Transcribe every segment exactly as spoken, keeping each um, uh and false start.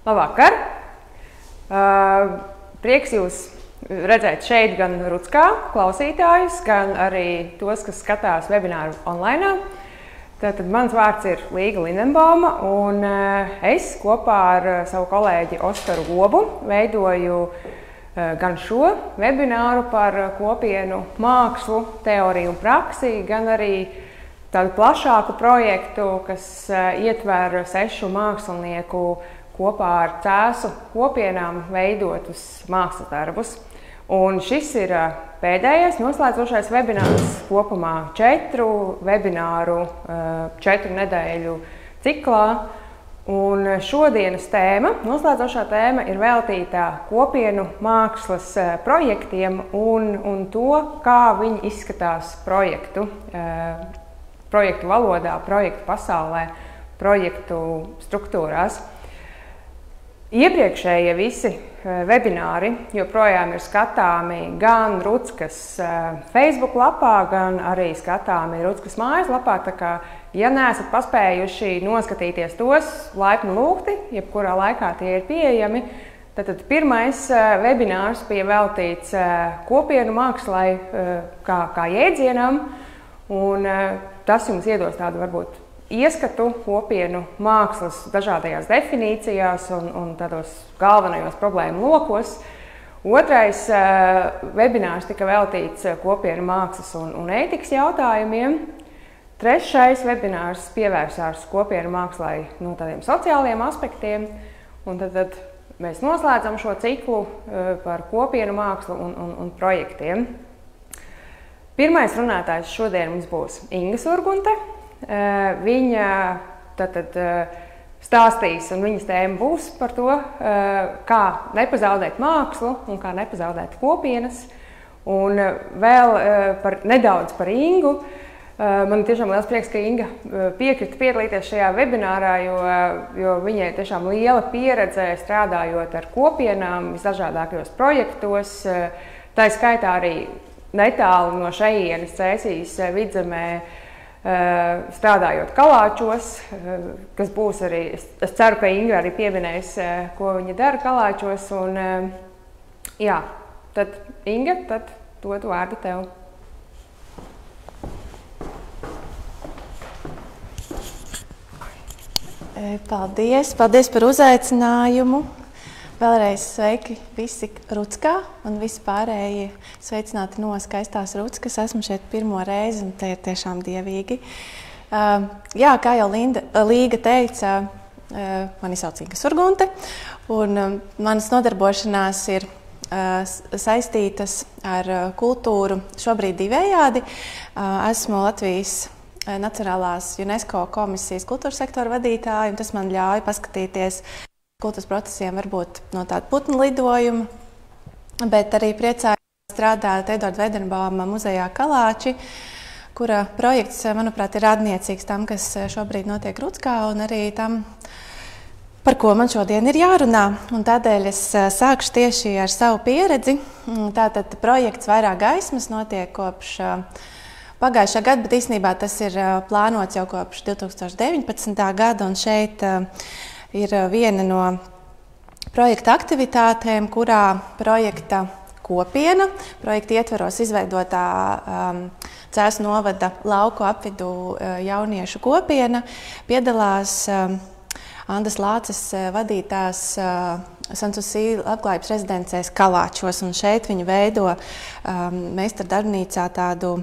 Labvakar! Uh, prieks jūs redzēt šeit gan Rutskā klausītājus, gan arī tos, kas skatās webināru online. Tātad mans vārds ir Līga Lindenbauma, un uh, es kopā ar uh, savu kolēģi Oskaru Gobu veidoju uh, gan šo webināru par uh, kopienu mākslu, teoriju un praksi, gan arī tādu plašāku projektu, kas uh, ietver sešu mākslinieku kopā ar cēsu kopienām veidotus mākslas darbus. Un šis ir pēdējais noslēdzošais webinārs kopumā četru webināru, četru nedēļu ciklā. Un šodienas tēma, noslēdzošā tēma, ir veltīta kopienu mākslas projektiem un, un to, kā viņi izskatās projektu, projektu valodā, projektu pasaulē, projektu struktūrās. Iepriekšējie visi webināri joprojām ir skatāmi gan Rutskas Facebook lapā, gan arī skatāmi Rutskas mājaslapā. Tā kā, ja neesat paspējuši noskatīties tos, laipni lūgti, jebkurā laikā tie ir pieejami, tad, tad pirmais webinārs bija veltīts kopienu mākslai kā, kā jēdzienam, un tas jums iedos tādu varbūt ieskatu kopienu mākslas dažādajās definīcijās un, un tādos galvenajos problēmu lokos. Otrais uh, webinārs tika veltīts kopienu mākslas un, un ētikas jautājumiem. Trešais webinārs pievērsās kopienu mākslai no tādiem sociāliem aspektiem. Un tad, tad mēs noslēdzam šo ciklu uh, par kopienu mākslu un, un, un projektiem. Pirmais runātājs šodien mums būs Inga Surgunte. Viņa tātad stāstīs, un viņas tēma būs par to, kā nepazaudēt mākslu un kā nepazaudēt kopienas. Un vēl par, nedaudz par Ingu. Man tiešām liels prieks, ka Inga piekrita piedalīties šajā webinārā, jo, jo viņai tiešām liela pieredze strādājot ar kopienām visdažādākajos projektos. Tā skaitā arī netālu no šejienes Cēsīs Vidzemē, strādājot Kalāčos, kas būs arī, es ceru, ka Inga arī pieminēs, ko viņa dara Kalāčos. Un, jā, tad Inga, tad dodu vārdu tev. Paldies, paldies par uzaicinājumu. Vēlreiz sveiki visi Rutskā un visi pārējie sveicināti no skaistās Rutskas. Esmu šeit pirmo reizi un te ir tiešām dievīgi. Uh, jā, kā jau Linda, Līga teica, uh, mani sauc Inga Surgunte un um, manas nodarbošanās ir uh, saistītas ar uh, kultūru šobrīd divējādi. Uh, esmu Latvijas Nacionālās UNESCO komisijas kultūras sektora vadītāja, un tas man ļauj paskatīties kultūras procesiem varbūt no tāda putnu lidojuma, bet arī priecājos strādāt Edvarda Veidenbauma muzejā Kalāči, kura projekts, manuprāt, ir radniecīgs tam, kas šobrīd notiek Rutskā, un arī tam, par ko man šodien ir jārunā. Un tādēļ es sākšu tieši ar savu pieredzi. Tātad projekts Vairāk gaismas notiek kopš pagājušā gada, bet īstenībā tas ir plānots jau kopš divi tūkstoši deviņpadsmitā gada, un šeit ir viena no projekta aktivitātēm, kurā projekta kopiena, projekta ietveros izveidotā um, Cēsu novada lauku apvidu uh, jauniešu kopiena, piedalās um, Andas Lāces uh, vadītās uh, Sansusī labklājības rezidencēs Kalāčos, un šeit viņi veido um, meistardarbnīcā tādu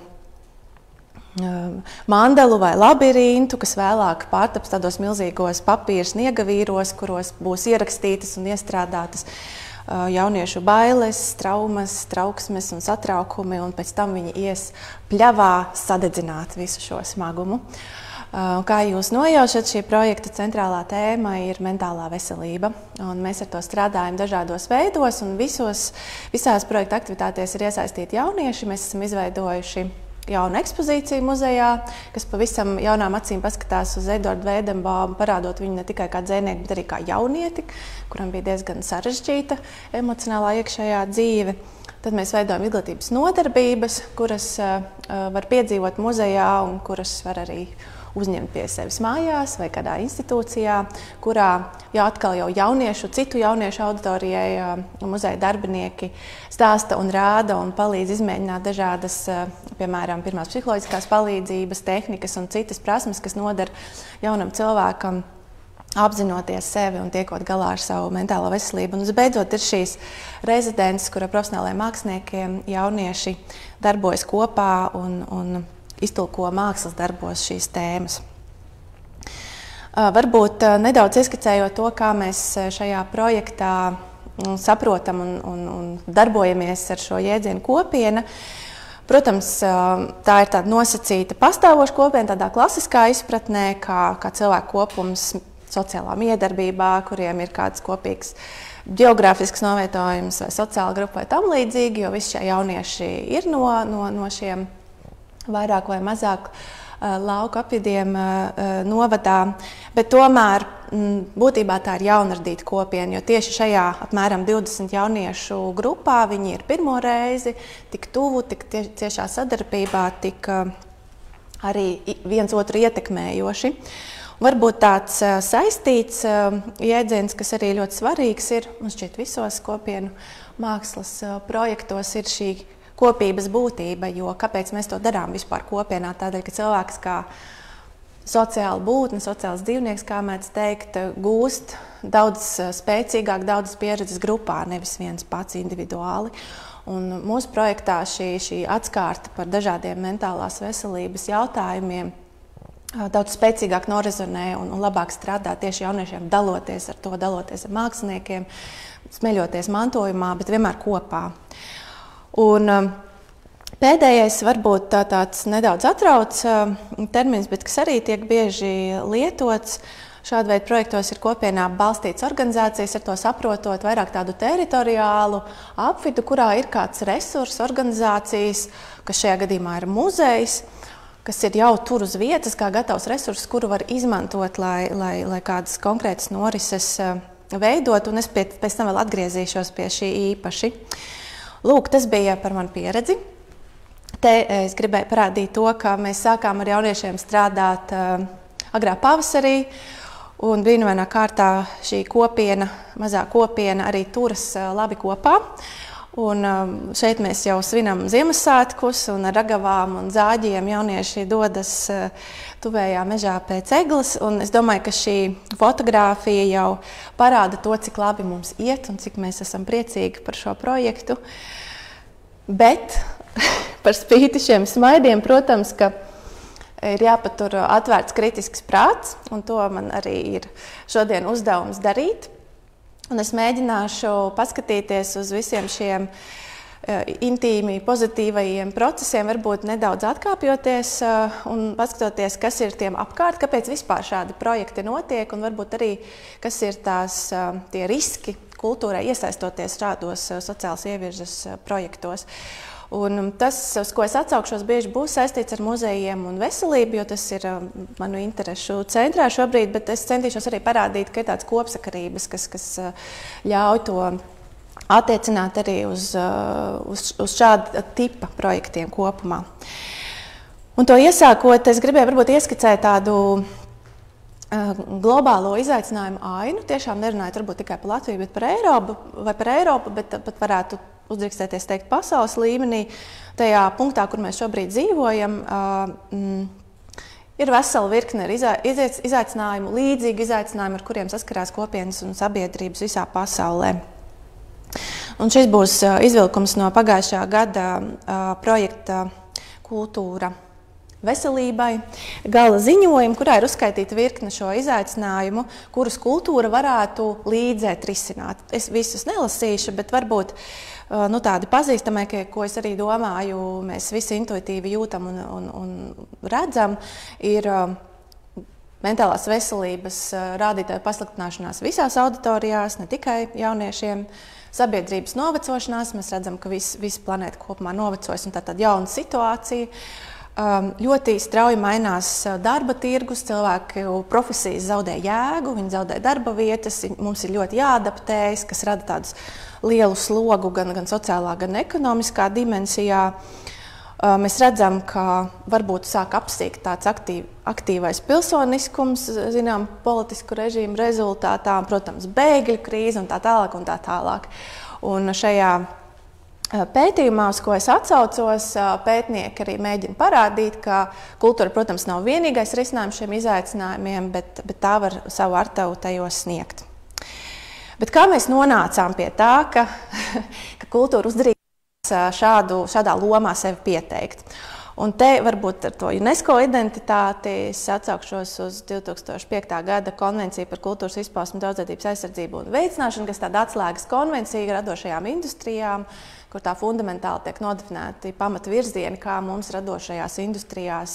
mandelu vai labirintu, kas vēlāk pārtaps tādos milzīgos papīra sniegavīros, kuros būs ierakstītas un iestrādātas jauniešu bailes, traumas, trauksmes un satraukumi, un pēc tam viņi ies pļavā sadedzināt visu šo smagumu. Kā jūs nojaušat, šī projekta centrālā tēma ir mentālā veselība, un mēs ar to strādājam dažādos veidos, un visos, visās projekta aktivitātēs ir iesaistīti jaunieši. Mēs esam izveidojuši jaunu ekspozīciju muzejā, kas pavisam jaunām acīm paskatās uz Edvardu Veidenbaumu, parādot viņu ne tikai kā dzejnieku, bet arī kā jaunieti, kuram bija diezgan sarežģīta emocionālā iekšējā dzīve. Tad mēs veidojam izglītības nodarbības, kuras uh, var piedzīvot muzejā un kuras var arī uzņemt pie sevis mājās vai kādā institūcijā, kurā jau atkal jau jauniešu, citu jauniešu auditorijai muzeja darbinieki stāsta un rāda un palīdz izmēģināt dažādas, piemēram, pirmās psiholoģiskās palīdzības, tehnikas un citas prasmes, kas nodara jaunam cilvēkam, apzinoties sevi un tiekot galā ar savu mentālo veselību. Un visbeidzot ir šīs rezidences, kura profesionālajiem māksliniekiem jaunieši darbojas kopā un, un iztulko mākslas darbos šīs tēmas. Varbūt nedaudz ieskicējot to, kā mēs šajā projektā saprotam un, un, un darbojamies ar šo jēdzienu kopiena. Protams, tā ir tāda nosacīta pastāvoša kopiena, tādā klasiskā izpratnē, kā, kā cilvēku kopums sociālā miedarbībā, kuriem ir kāds kopīgs geogrāfisks novietojums vai sociāla grupa vai tam līdzīgi, jo visi šie jaunieši ir no, no, no šiem vairāk vai mazāk lauku apvidiem novadā, bet tomēr būtībā tā ir jaunradīta kopiena, jo tieši šajā apmēram divdesmit jauniešu grupā viņi ir pirmo reizi tik tuvu, tik ciešā sadarbībā, tik arī viens otru ietekmējoši. Varbūt tāds saistīts jēdziens, kas arī ļoti svarīgs ir, man šķiet visos kopienu mākslas projektos, ir šī kopības būtība, jo kāpēc mēs to darām vispār kopienā? Tādēļ, ka cilvēks kā sociāla būtne, sociāls dzīvnieks, kā mēdz teikt, gūst daudz spēcīgāk, daudz pieredzes grupā, nevis viens pats individuāli. Un mūsu projektā šī, šī atskārta par dažādiem mentālās veselības jautājumiem daudz spēcīgāk norezonē un, un labāk strādā tieši jauniešiem, daloties ar to, daloties ar māksliniekiem, smeļoties mantojumā, bet vienmēr kopā. Un pēdējais varbūt tā, tāds nedaudz atrauc termins, bet kas arī tiek bieži lietots šāda veida projektos, ir kopienā balstīts organizācijas, ar to saprotot vairāk tādu teritoriālu apvidu, kurā ir kāds resurs, organizācijas, kas šajā gadījumā ir muzejs, kas ir jau tur uz vietas, kā gatavs resurss, kuru var izmantot, lai, lai, lai kādas konkrētas norises veidot, un es pēc, pēc tam vēl atgriezīšos pie šī īpaši. Lūk, tas bija par manu pieredzi. Te es gribēju parādīt to, ka mēs sākām ar jauniešiem strādāt uh, agrā pavasarī, un brīnumainā kārtā šī kopiena, mazā kopiena arī turas uh, labi kopā. Un um, šeit mēs jau svinam Ziemassvētkus, un ar ragavām un zāģiem jaunieši dodas uh, tuvējā mežā pēc egles. Un es domāju, ka šī fotogrāfija jau parāda to, cik labi mums iet un cik mēs esam priecīgi par šo projektu. Bet par spīti šiem smaidiem, protams, ka ir jāpatur atvērts kritisks prāts, un to man arī ir šodien uzdevums darīt. Un es mēģināšu paskatīties uz visiem šiem intīmi pozitīvajiem procesiem, varbūt nedaudz atkāpjoties un paskatoties, kas ir tiem apkārt, kāpēc vispār šādi projekti notiek, un varbūt arī, kas ir tās, tie riski kultūrai iesaistoties šādos sociālas ievirzes projektos. Un tas, uz ko es atsaukšos, bieži būs saistīts ar muzejiem un veselību, jo tas ir manu interešu centrā šobrīd, bet es centīšos arī parādīt, ka ir tāds kopsakarības, kas, kas ļauj to attiecināt arī uz, uz, uz šāda tipa projektiem kopumā. Un to iesākot, es gribēju varbūt ieskicēt tādu globālo izaicinājumu ainu, tiešām nerunājot varbūt tikai par Latviju, bet par Eiropu, vai par Eiropu, bet pat varētu uzdrīkstēties teikt pasaules līmenī. Tajā punktā, kur mēs šobrīd dzīvojam, ir vesela virkne ar izaicinājumu, līdzīgi izaicinājumu, ar kuriem saskarās kopienas un sabiedrības visā pasaulē. Un šis būs izvilkums no pagājušā gada projekta Kultūra veselībai gala ziņojumu, kurā ir uzskaitīta virkne šo izaicinājumu, kurus kultūra varētu līdzēt risināt. Es visus nelasīšu, bet varbūt nu, tādi pazīstamākie, ko es arī domāju, mēs visi intuitīvi jūtam un, un, un redzam, ir mentālās veselības rādītāju pasliktināšanās visās auditorijās, ne tikai jauniešiem, sabiedrības novecošanās. Mēs redzam, ka visa vis planēta kopumā novecojas, un tā tāda jauna situācija. Um, ļoti strauji mainās darba tirgus, cilvēki profesijas zaudē jēgu, viņi zaudē darba vietas, mums ir ļoti jāadaptējas, kas rada tādus lielu slogu gan, gan sociālā, gan ekonomiskā dimensijā. Mēs redzam, ka varbūt sāk apsīkt tāds aktīv, aktīvais pilsoniskums, zinām, politisku režīmu rezultātā, protams, bēgļu krīze un tā tālāk un tā tālāk. Un šajā pētījumā, uz ko es atsaucos, pētnieki arī mēģina parādīt, ka kultūra, protams, nav vienīgais risinājums šiem izaicinājumiem, bet, bet tā var savu artavu tajos sniegt. Bet kā mēs nonācām pie tā, ka, ka kultūra uzdrīkst šādu, šādā lomā sevi pieteikt? Un te varbūt ar to UNESCO identitāti es atsaukšos uz divi tūkstoši piektā gada konvenciju par kultūras izpausmu, daudzveidības aizsardzību un veicināšanu, kas tāda atslēgas konvencija radošajām industrijām, kur tā fundamentāli tiek nodefinēti pamatvirzieni, kā mums radošajās industrijās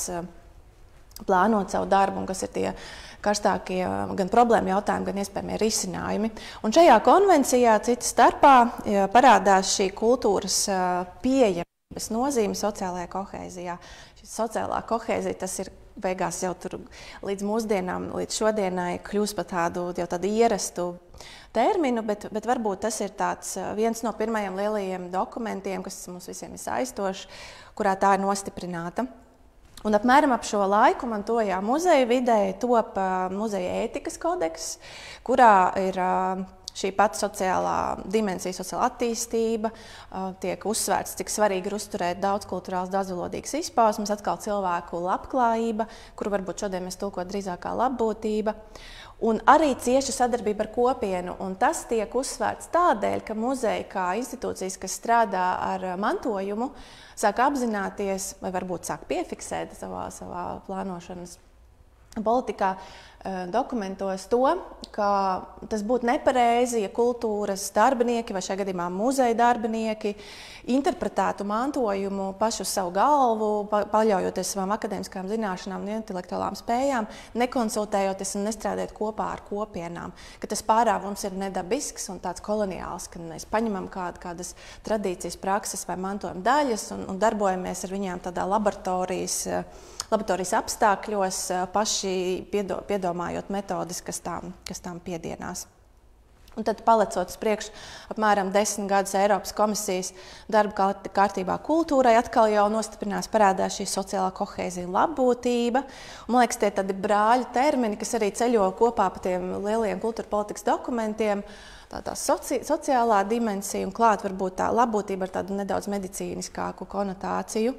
plānot savu darbu un kas ir tie karstākie gan problēma jautājumi, gan iespējamie risinājumi. Un šajā konvencijā cita starpā parādās šī kultūras pieejamības nozīme sociālajā kohēzijā. Šī sociālā kohēzija, tas ir beigās jau tur līdz mūsdienām, līdz šodienai kļūst par tādu, jau tādu ierastu terminu, bet, bet varbūt tas ir tāds viens no pirmajiem lielajiem dokumentiem, kas mums visiem ir saistošs, kurā tā ir nostiprināta. Un apmēram ap šo laiku Mantojā muzeja vidē top muzeja ētikas kodeks, kurā ir šī pati sociālā dimensija, sociālā attīstība, tiek uzsvērts, cik svarīgi ir uzturēt daudzkulturāls, daudzvalodīgas izpausmes, atkal cilvēku labklājība, kuru varbūt šodien mēs tulkot drīzāk kā labbūtība. Un arī cieša sadarbība ar kopienu, un tas tiek uzsvērts tādēļ, ka muzeji kā institūcijas, kas strādā ar mantojumu, sāk apzināties, vai varbūt sāk piefiksēt savā, savā plānošanas politikā, dokumentos to, ka tas būtu nepareizi, ja kultūras darbinieki vai šajā gadījumā muzeja darbinieki interpretētu mantojumu pašu uz savu galvu, paļaujoties savām akadēmiskām zināšanām un intelektuālām spējām, nekonsultējoties un nestrādājot kopā ar kopienām. Ka tas pārāk mums ir nedabisks un tāds koloniāls, ka mēs paņemam kād, kādas tradīcijas, prakses vai mantojuma daļas un, un darbojamies ar viņām tādā laboratorijas, laboratorijas apstākļos, paši piedo, piedomājot metodes, kas tām, kas tām piedienās. Un tad, palecot uz priekšu apmēram desmit gadus Eiropas komisijas darba kārtībā kultūrai, atkal jau nostiprinās parādās šī sociālā kohēzija un labbūtība. Un, man liekas, tie tādi brāļu termini, kas arī ceļo kopā pa tiem lieliem kultūra politikas dokumentiem, tā, tā soci, sociālā dimensija un klāt varbūt tā labbūtība ar tādu nedaudz medicīniskāku konotāciju.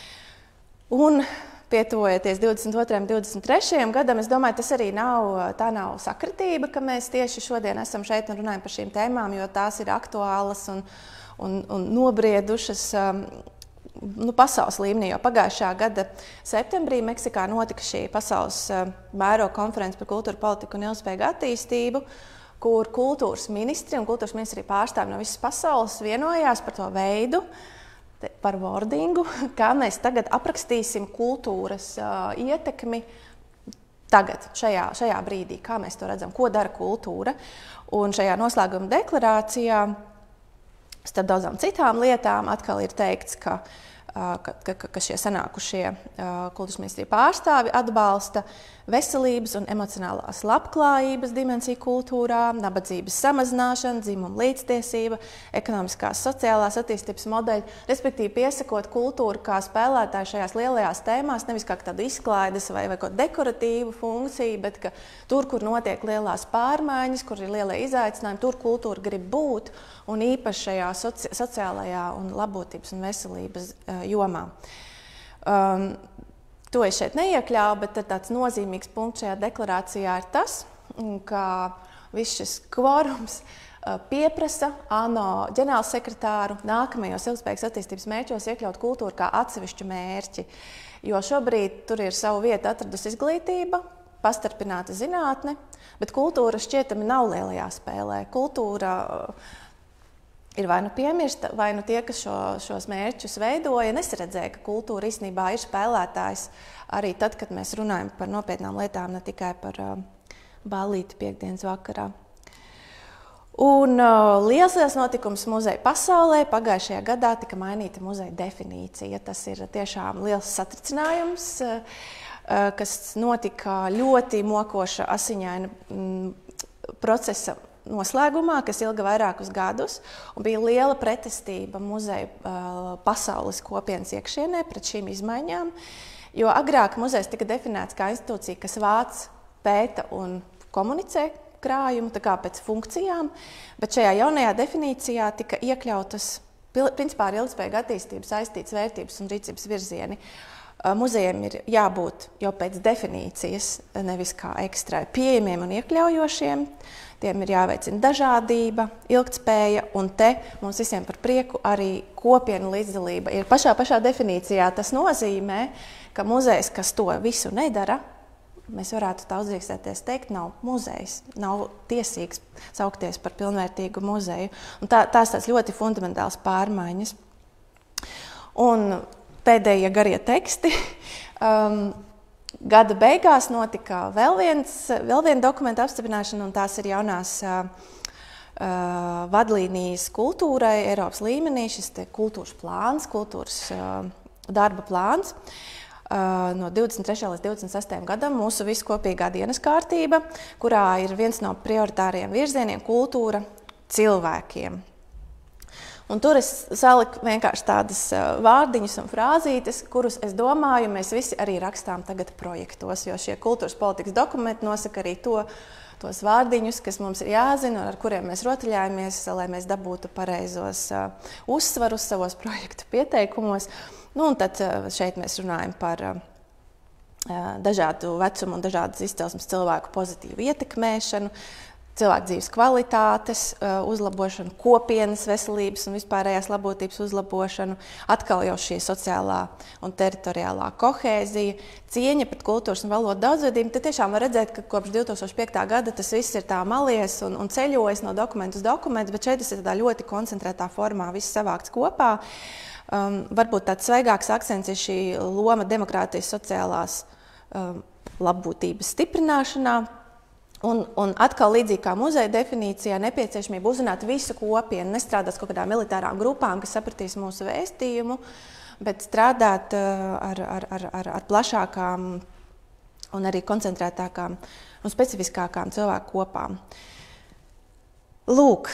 Un pietuvojoties divdesmit otrajam, divdesmit trešajam gadam, es domāju, tas arī nav, tā nav sakritība, ka mēs tieši šodien esam šeit un runājam par šīm tēmām, jo tās ir aktuālas un, un, un nobriedušas um, nu, pasaules līmenī. Jo pagājušā gada septembrī Meksikā notika šī pasaules uh, mēroga konference par kultūru politiku un ilgspējīgu attīstību, kur kultūras ministri un kultūras ministri pārstāvi no visas pasaules vienojās par to veidu, par wordingu, kā mēs tagad aprakstīsim kultūras uh, ietekmi tagad, šajā, šajā brīdī, kā mēs to redzam, ko dara kultūra. Un šajā noslēguma deklarācijā, starp daudzām citām lietām, atkal ir teikts, ka, uh, ka, ka, ka šie sanākušie uh, kultūras ministrija pārstāvi atbalsta veselības un emocionālās labklājības dimensiju kultūrā, nabadzības samazināšana, dzimuma līdztiesība, ekonomiskās sociālās attīstības modeļi, respektīvi piesakot kultūru kā spēlētāju šajās lielajās tēmās, nevis kā tādu izklaides vai, vai kaut dekoratīvu funkciju, bet ka tur, kur notiek lielās pārmaiņas, kur ir lielie izaicinājumi, tur kultūra grib būt, un īpaši šajā soci sociālajā un labbūtības un veselības uh, jomā. Um, To es šeit neiekļauju, bet tāds nozīmīgs punkts šajā deklarācijā ir tas, ka viss šis kvorums pieprasa ANO ģenerālsekretāru nākamajos ilgspējīgas attīstības mērķos iekļaut kultūru kā atsevišķu mērķi. Jo šobrīd tur ir savu vietu atradusi izglītība, pastarpināta zinātne, bet kultūra šķietami nav lielajā spēlē. Kultūra ir vai nu piemirsta, vai nu tie, kas šo, šos mērķus veidoja, nesaredzēja, ka kultūra īstenībā ir spēlētājs arī tad, kad mēs runājam par nopietnām lietām, ne tikai par uh, ballīti piekdienas vakarā. Un uh, liels liels notikums muzeja pasaulē. Pagājušajā gadā tika mainīta muzeja definīcija. Tas ir tiešām liels satricinājums, uh, uh, kas notika ļoti mokoša asiņaina mm, procesa noslēgumā, kas ilga vairākus gadus, un bija liela pretestība muzeju pasaules kopienas iekšienē pret šīm izmaiņām, jo agrāk muzejs tika definēts kā institūcija, kas vāc, pēta un komunicē krājumu, tā kā pēc funkcijām, bet šajā jaunajā definīcijā tika iekļautas principā ar ilgspējīgu attīstību saistītas vērtības un rīcības virzieni. Muzejiem ir jābūt jau pēc definīcijas, nevis kā ekstrai, pieejamiem un iekļaujošiem. Tiem ir jāveicina dažādība, ilgtspēja, un te mums visiem par prieku arī kopienu līdzdalība. Ir pašā pašā definīcijā tas nozīmē, ka muzejs, kas to visu nedara, mēs varētu tā uzdrīkstēties teikt, nav muzejs, nav tiesīgs saukties par pilnvērtīgu muzeju. Un tā, tās tās ļoti fundamentāls pārmaiņas. Un pēdējie garie teksti. Um, gada beigās notika vēl, viens, vēl viena dokumenta apstiprināšana, un tās ir jaunās uh, uh, vadlīnijas kultūrai Eiropas līmenī, šis te kultūras plāns, kultūras uh, darba plāns. Uh, no divdesmit trešā līdz divdesmit sestajam gadam mūsu visu kopīgā dienas kārtība, kurā ir viens no prioritāriem virzieniem kultūra cilvēkiem. Un tur es saliku vienkārši tādas vārdiņus un frāzītes, kurus, es domāju, mēs visi arī rakstām tagad projektos, jo šie kultūras politikas dokumenti nosaka arī to, tos vārdiņus, kas mums ir jāzina un ar kuriem mēs rotaļājamies, lai mēs dabūtu pareizos uh, uzsvarus savos projektu pieteikumos. Nu, un tad uh, šeit mēs runājam par uh, dažādu vecumu un dažādas izcelsmes cilvēku pozitīvu ietekmēšanu, cilvēku dzīves kvalitātes uzlabošanu, kopienas veselības un vispārējās labotības uzlabošanu, atkal jau šī sociālā un teritoriālā kohēzija, cieņa pret kultūras un valodu daudzveidību. Te tiešām var redzēt, ka kopš divtūkstoš piektā gada tas viss ir tā malies un, un ceļojas no dokumentu uz dokumentu, bet šeit tas ir tādā ļoti koncentrētā formā, viss savākts kopā. Um, varbūt tāds svaigāks akcents ir šī loma demokrātijas sociālās um, labbūtības stiprināšanā. Un, un atkal līdzīgi kā muzeja definīcijā nepieciešamība uzrunāt visu kopienu, nestrādāt kaut kādām militārām grupām, kas sapratīs mūsu vēstījumu, bet strādāt ar, ar, ar, ar, ar plašākām un arī koncentrētākām un specifiskākām cilvēku kopām. Lūk,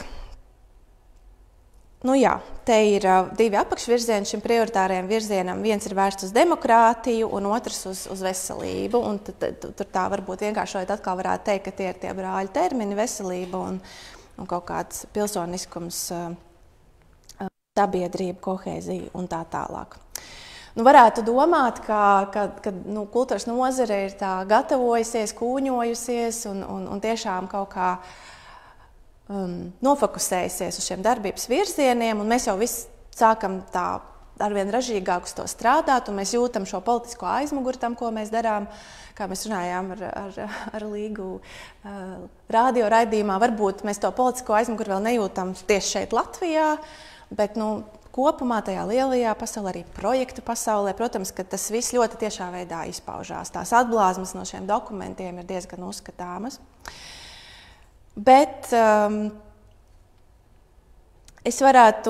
nu jā, te ir divi apakšvirzieni šim prioritārajam virzienam. Viens ir vērsts uz demokrātiju un otrs uz, uz veselību. Un tad, tad, tur tā varbūt vienkāršojot atkal varētu teikt, ka tie ir tie brāļu termini - veselība un, un kaut kāds pilsoniskums, sabiedrība, kohēzija un tā tālāk. Nu, varētu domāt, ka, ka, ka nu, kultūras nozare ir tā gatavojusies, kūņojusies un, un, un tiešām kaut kā Um, nofokusējusies uz šiem darbības virzieniem, un mēs jau visi sākam tā arvien ražīgāk uz to strādāt, un mēs jūtam šo politisko aizmuguri tam, ko mēs darām, kā mēs runājām ar, ar, ar Līgu uh, radio raidījumā. Varbūt mēs to politisko aizmuguri vēl nejūtam tieši šeit Latvijā, bet nu, kopumā tajā lielajā pasaulē, arī projektu pasaulē, protams, ka tas viss ļoti tiešā veidā izpaužās. Tās atblāzmas no šiem dokumentiem ir diezgan uzskatāmas. Bet um, es varētu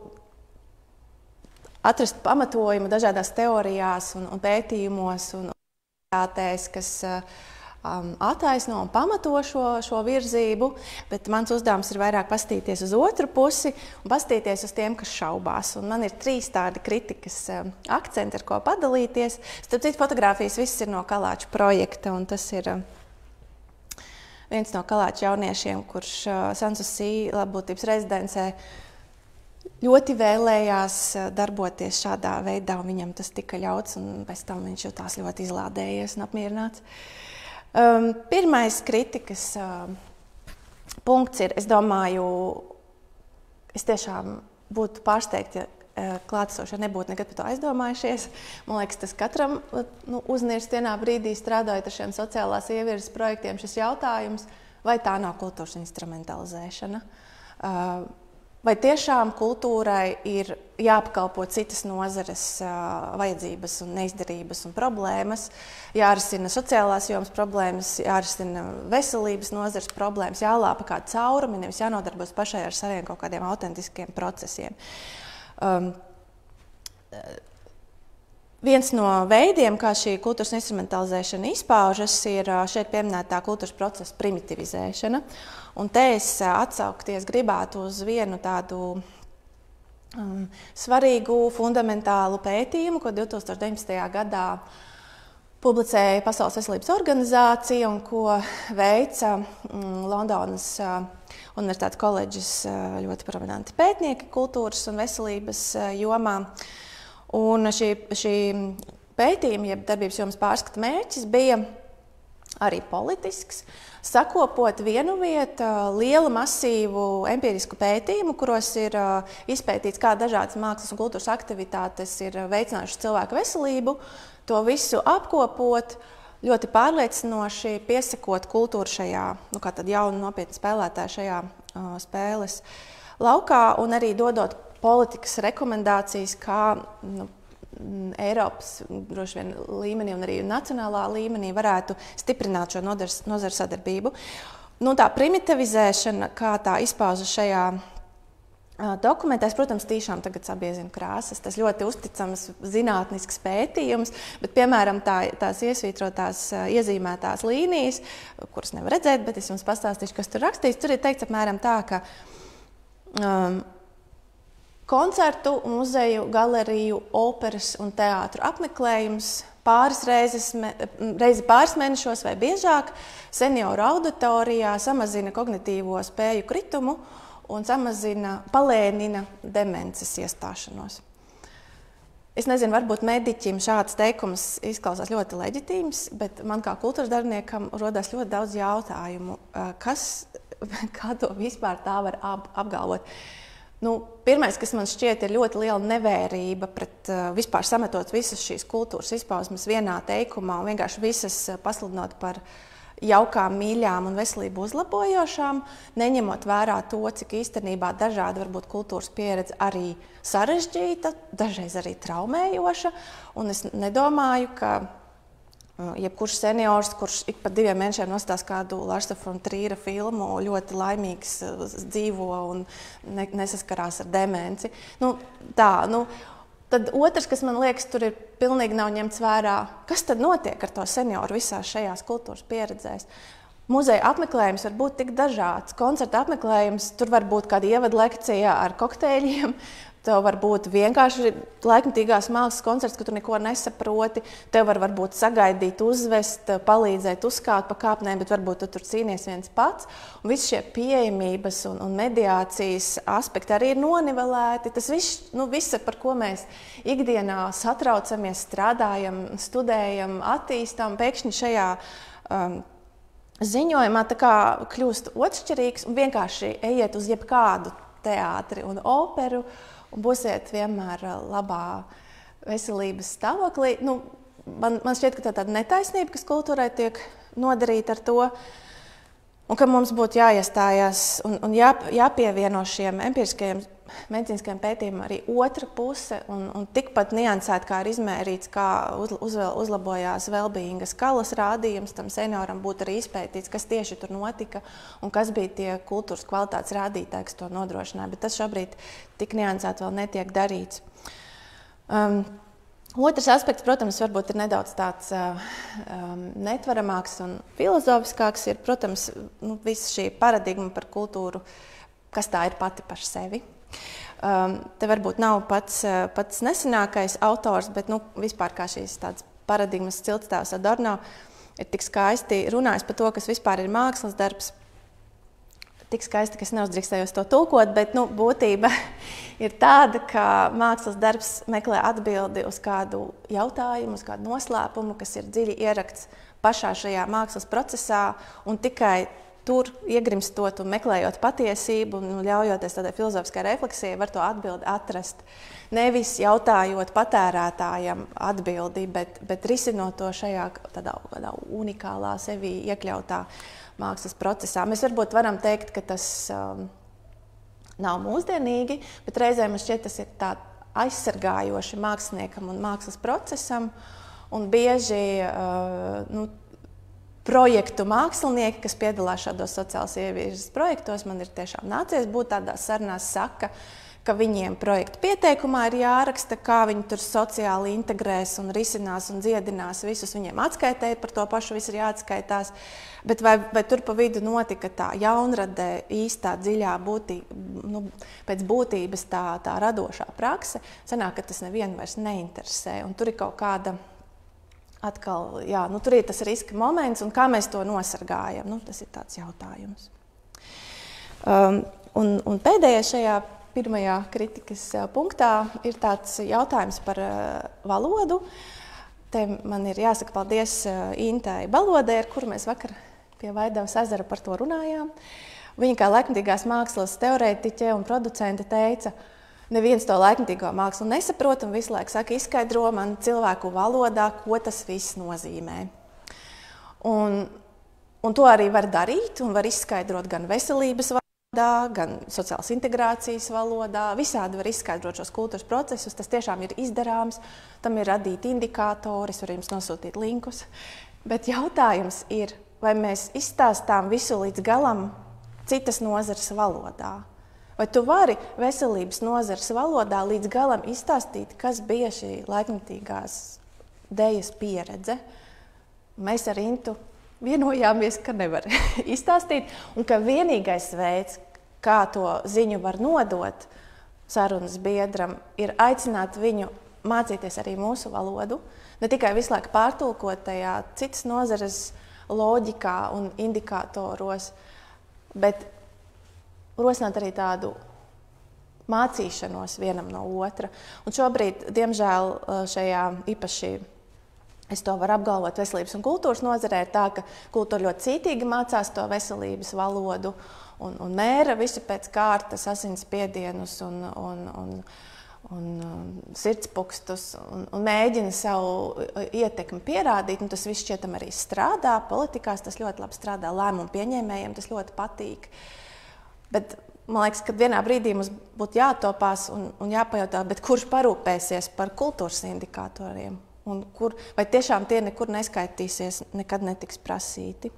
atrast pamatojumu dažādās teorijās un, un pētījumos un universitātēs, kas um, attaisno un pamato šo, šo virzību, bet mans uzdevums ir vairāk paskatīties uz otru pusi un paskatīties uz tiem, kas šaubās. Un man ir trīs tādi kritikas um, akcenti, ar ko padalīties. Starp citu, fotogrāfijas viss ir no Kalāča projekta, un tas ir um, viens no Kalāča jauniešiem, kurš uh, Sanssouci labklājības rezidencē ļoti vēlējās uh, darboties šādā veidā, un viņam tas tika ļauts, un pēc tam viņš jutās ļoti izlādējies un apmierināts. Um, pirmais kritikas uh, punkts ir, es domāju, es tiešām būtu pārsteigta, ja klātesošie nebūtu nekad par to aizdomājušies. Man liekas, tas katram nu, uznirst vienā brīdī strādājot ar šiem sociālās ievirzes projektiem šis jautājums, vai tā nav kultūras instrumentalizēšana. Vai tiešām kultūrai ir jāapkalpo citas nozares vajadzības un neizdarības un problēmas, jārisina sociālās jomas problēmas, jārisina veselības nozares problēmas, jālāpa kādi caurumi, nevis jānodarbojas pašai ar saviem kaut kādiem autentiskiem procesiem. Um, Viens no veidiem, kā šī kultūras instrumentalizēšana izpaužas, ir šeit pieminētā kultūras procesa primitivizēšana. Un te es atsaukties gribētu uz vienu tādu um, svarīgu, fundamentālu pētījumu, ko divi tūkstoši deviņpadsmitajā gadā publicēja Pasaules veselības organizācija un ko veica um, Londonas uh, Universitātes koledžas uh, ļoti prominenti pētnieki kultūras un veselības uh, jomā. Un šī, šī pētījuma, jeb darbības jomas pārskata mērķis bija arī politisks, sakopot vienu vietu lielu, masīvu empirisku pētījumu, kuros ir izpētīts, kā dažādas mākslas un kultūras aktivitātes ir veicinājušas cilvēku veselību, to visu apkopot, ļoti pārliecinoši piesakot kultūru šajā, nu, kā tad jaunu nopietnu spēlētāju šajā uh, spēles laukā, un arī dodot politikas rekomendācijas, kā nu, Eiropas droši vien līmenī un arī nacionālā līmenī varētu stiprināt šo nozaru sadarbību. Nu, tā primitivizēšana, kā tā izpaužas šajā uh, dokumentā, es, protams, tiešām tagad sabiezinu krāsas. Tas ļoti uzticams zinātnisks pētījums, bet, piemēram, tā, tās iesvītrotās, uh, iezīmētās līnijas, kuras nevar redzēt, bet es jums pastāstīšu, kas tur rakstīts. Tur ir teikts apmēram tā, ka um, koncertu, muzeju, galeriju, operas un teātru apmeklējums pāris reizes, reizi pāris mēnešos vai biežāk senioru auditorijā samazina kognitīvo spēju kritumu un samazina, palēnina demences iestāšanos. Es nezinu, varbūt mediķim šāds teikums izklausās ļoti leģitīms, bet man kā kultūras darbiniekam rodās ļoti daudz jautājumu, kas, kā to vispār tā var ap, apgalvot. Nu, pirmais, kas man šķiet, ir ļoti liela nevērība pret uh, vispār sametot visas šīs kultūras izpausmes vienā teikumā un vienkārši visas uh, pasludinot par jaukām, mīļām un veselību uzlabojošām, neņemot vērā to, cik īstenībā dažāda varbūt kultūras pieredze arī sarežģīta, dažreiz arī traumējoša, un es nedomāju, ka jebkurš seniors, kurš ik pa diviem mēnešiem nostās kādu Larsa von Trīra filmu, ļoti laimīgs dzīvo un ne, nesaskarās ar demenci. Nu, tā, nu, tad otrs, kas man liekas, tur ir pilnīgi nav ņemts vērā, kas tad notiek ar to senioru visās šajās kultūras pieredzēs. Muzeja apmeklējums var būt tik dažāds. Koncerta apmeklējums, tur var būt kāda ievadlekcija ar kokteļiem, tev var būt vienkārši laikmatīgās mākslas koncerts, ka tu neko nesaproti. Tev var varbūt sagaidīt, uzvest, palīdzēt, uzkāpt pa kāpnēm, bet varbūt tu tur cīnies viens pats. Un visi šie pieejamības un, un mediācijas aspekti arī ir nonivelēti. Tas viss, nu, viss, par ko mēs ikdienā satraucamies, strādājam, studējam, attīstām, pēkšņi šajā um, ziņojumā tā kā kļūst otršķirīgs un vienkārši ejiet uz jebkādu teātri un operu, un būsiet vienmēr labā veselības stāvoklī. Nu, man, man šķiet, ka tā tāda netaisnība, kas kultūrai tiek nodarīta ar to, un ka mums būtu jāiestājās un, un jā, jāpievieno šiem empiriskajiem medicīniskajiem pētījumiem arī otra puse, un, un tikpat niansēt, kā ir izmērīts, kā uz, uz, uzlabojās wellbeinga skalas rādījums, tam senioram būtu arī izpētīts, kas tieši tur notika un kas bija tie kultūras kvalitātes rādītāji, kas to nodrošināja. Bet tas šobrīd tik niansēt vēl netiek darīts. Um, otrs aspekts, protams, varbūt ir nedaudz tāds um, netvaramāks un filozofiskāks, ir, protams, nu, visa šī paradigma par kultūru, kas tā ir pati par sevi. Um, te varbūt nav pats, pats nesenākais autors, bet nu, vispār kā šīs tādas paradigmas ciltstāvs Adorno ir tik skaisti runājis par to, kas vispār ir mākslas darbs. Tik skaisti, ka es neuzdrīkstējos to tulkot, bet nu, būtība ir tāda, ka mākslas darbs meklē atbildi uz kādu jautājumu, uz kādu noslēpumu, kas ir dziļi ierakts pašā šajā mākslas procesā un tikai tur iegrimstot un meklējot patiesību un ļaujoties tādai filozofiskai refleksijai, var to atbildi atrast. Nevis jautājot patērētājam atbildi, bet, bet risinot to šajā tādā, tādā unikālā, sevi iekļautā mākslas procesā. Mēs varbūt varam teikt, ka tas um, nav mūsdienīgi, bet reizēm man šķiet, tas ir tā aizsargājoši māksliniekam un mākslas procesam. Un bieži uh, nu, projektu mākslinieki, kas piedalās šādos sociālas ievirzes projektos, man ir tiešām nācies būt tādās sarunās, saka, ka viņiem projekta pieteikumā ir jāraksta, kā viņi tur sociāli integrēs un risinās un dziedinās visus. Viņiem atskaitē par to pašu viss ir jāatskaitās. Bet vai, vai tur pa vidu notika tā jaunradē īstā dziļā būtība, nu, pēc būtības tā, tā radošā prakse, sanāk, ka tas nevienu vairs neinteresē. Un tur ir kaut kāda atkal, jā, nu, tur ir tas riska moments, un kā mēs to nosargājam. Nu, tas ir tāds jautājums. Um, un, un pēdējais šajā pirmajā kritikas punktā ir tāds jautājums par valodu. Te man ir jāsaka paldies Intai Balodai, ar kuru mēs vakar pie Vaidavas ezera par to runājām. Viņa kā laikmatīgās mākslas teorētiķe un producente teica, neviens to laikmatīgo mākslu nesaprot un visu laiku saka, izskaidro man cilvēku valodā, ko tas viss nozīmē. Un, un to arī var darīt un var izskaidrot gan veselības valodā, gan sociālas integrācijas valodā. Visādi var izskaidrot šos kultūras procesus. Tas tiešām ir izdarāms. Tam ir radīti indikātori, es varu jums nosūtīt linkus. Bet jautājums ir, vai mēs izstāstām visu līdz galam citas nozares valodā? Vai tu vari veselības nozares valodā līdz galam izstāstīt, kas bija šī laikmatīgās dejas pieredze? Mēs ar Intu vienojāmies, ka nevar izstāstīt, un ka vienīgais veids, kā to ziņu var nodot sarunas biedram, ir aicināt viņu mācīties arī mūsu valodu, ne tikai visu laiku pārtulkot tajā citas nozares loģikā un indikātoros, bet rosināt arī tādu mācīšanos vienam no otra. Un šobrīd, diemžēl, šajā īpaši es to varu apgalvot veselības un kultūras nozarē, ir tā, ka kultūra ļoti cītīgi mācās to veselības valodu un, un mēra visu pēc kārtas, asinsspiedienus un, un, un, un, un sirdspūkstus un, un mēģina savu ietekmi pierādīt. Un tas viss šķietam arī strādā, politikās tas ļoti labi strādā, lēmumu pieņēmējiem tas ļoti patīk. Bet man liekas, ka vienā brīdī mums būtu jātopās un, un jāpajautā, bet kurš parūpēsies par kultūras indikatoriem? Un kur, vai tiešām tie nekur neskaitīsies, nekad netiks prasīti.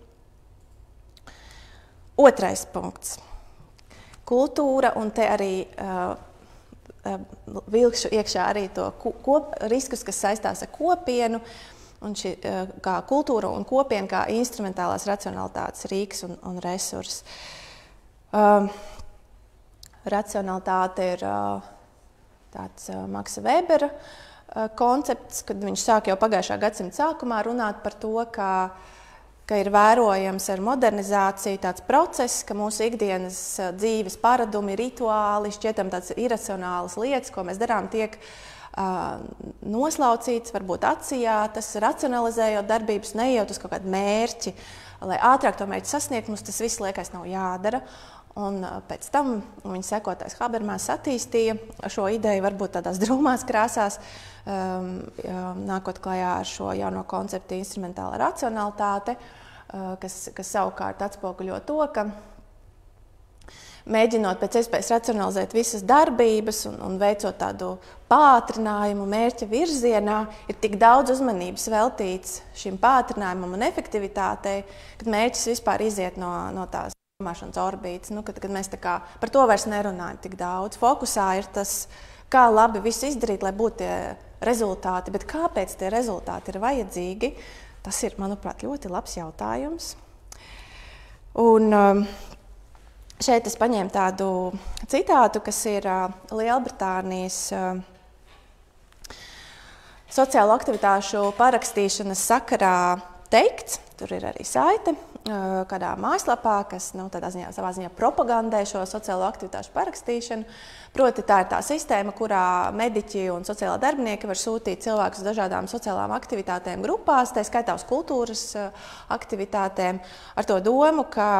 Otrais punkts. Kultūra, un te arī uh, uh, vilkšu iekšā arī to kop, riskus, kas saistās ar kopienu, un šī, uh, kā kultūra un kopiena kā instrumentālās racionalitātes rīks un, un resurs. Uh, racionalitāte ir uh, tāds uh, Maksa Vēbera koncepts, kad viņš sāk jau pagājušā gadsimta sākumā runāt par to, ka, ka ir vērojams ar modernizāciju tāds process, ka mūsu ikdienas dzīves paradumi, rituāli, šķietam tāds iracionālas lietas, ko mēs darām, tiek uh, noslaucīts, varbūt atsijātas, racionalizējot darbības, neejot uz kaut kādu mērķi, lai ātrāk to mērķi sasniegt, mums tas viss liekas nav jādara. Un pēc tam viņa sekotājs Habermas attīstīja šo ideju varbūt tādās drūmās krāsās, um, nākot klajā ar šo jauno konceptu instrumentāla racionalitāte, uh, kas, kas savukārt atspoguļo to, ka mēģinot pēc iespējas racionalizēt visas darbības un, un veicot tādu pātrinājumu mērķa virzienā, ir tik daudz uzmanības veltīts šim pātrinājumam un efektivitātei, kad mērķis vispār iziet no, no tās domāšanas orbītes, nu, kad, kad mēs tā kā par to vairs nerunājam tik daudz. Fokusā ir tas, kā labi visu izdarīt, lai būtu tie rezultāti, bet kāpēc tie rezultāti ir vajadzīgi, tas ir, manuprāt, ļoti labs jautājums. Un šeit es paņēmu tādu citātu, kas ir Lielbritānijas sociālo aktivitāšu parakstīšanas sakarā teikts, tur ir arī saite, kādā mājaslapā, kas nu, tādā ziņā, savā ziņā propagandē šo sociālo aktivitāšu parakstīšanu. Proti, tā ir tā sistēma, kurā mediķi un sociālā darbinieki var sūtīt cilvēkus uz dažādām sociālām aktivitātēm grupās, tā skaitā uz kultūras aktivitātēm, ar to domu, ka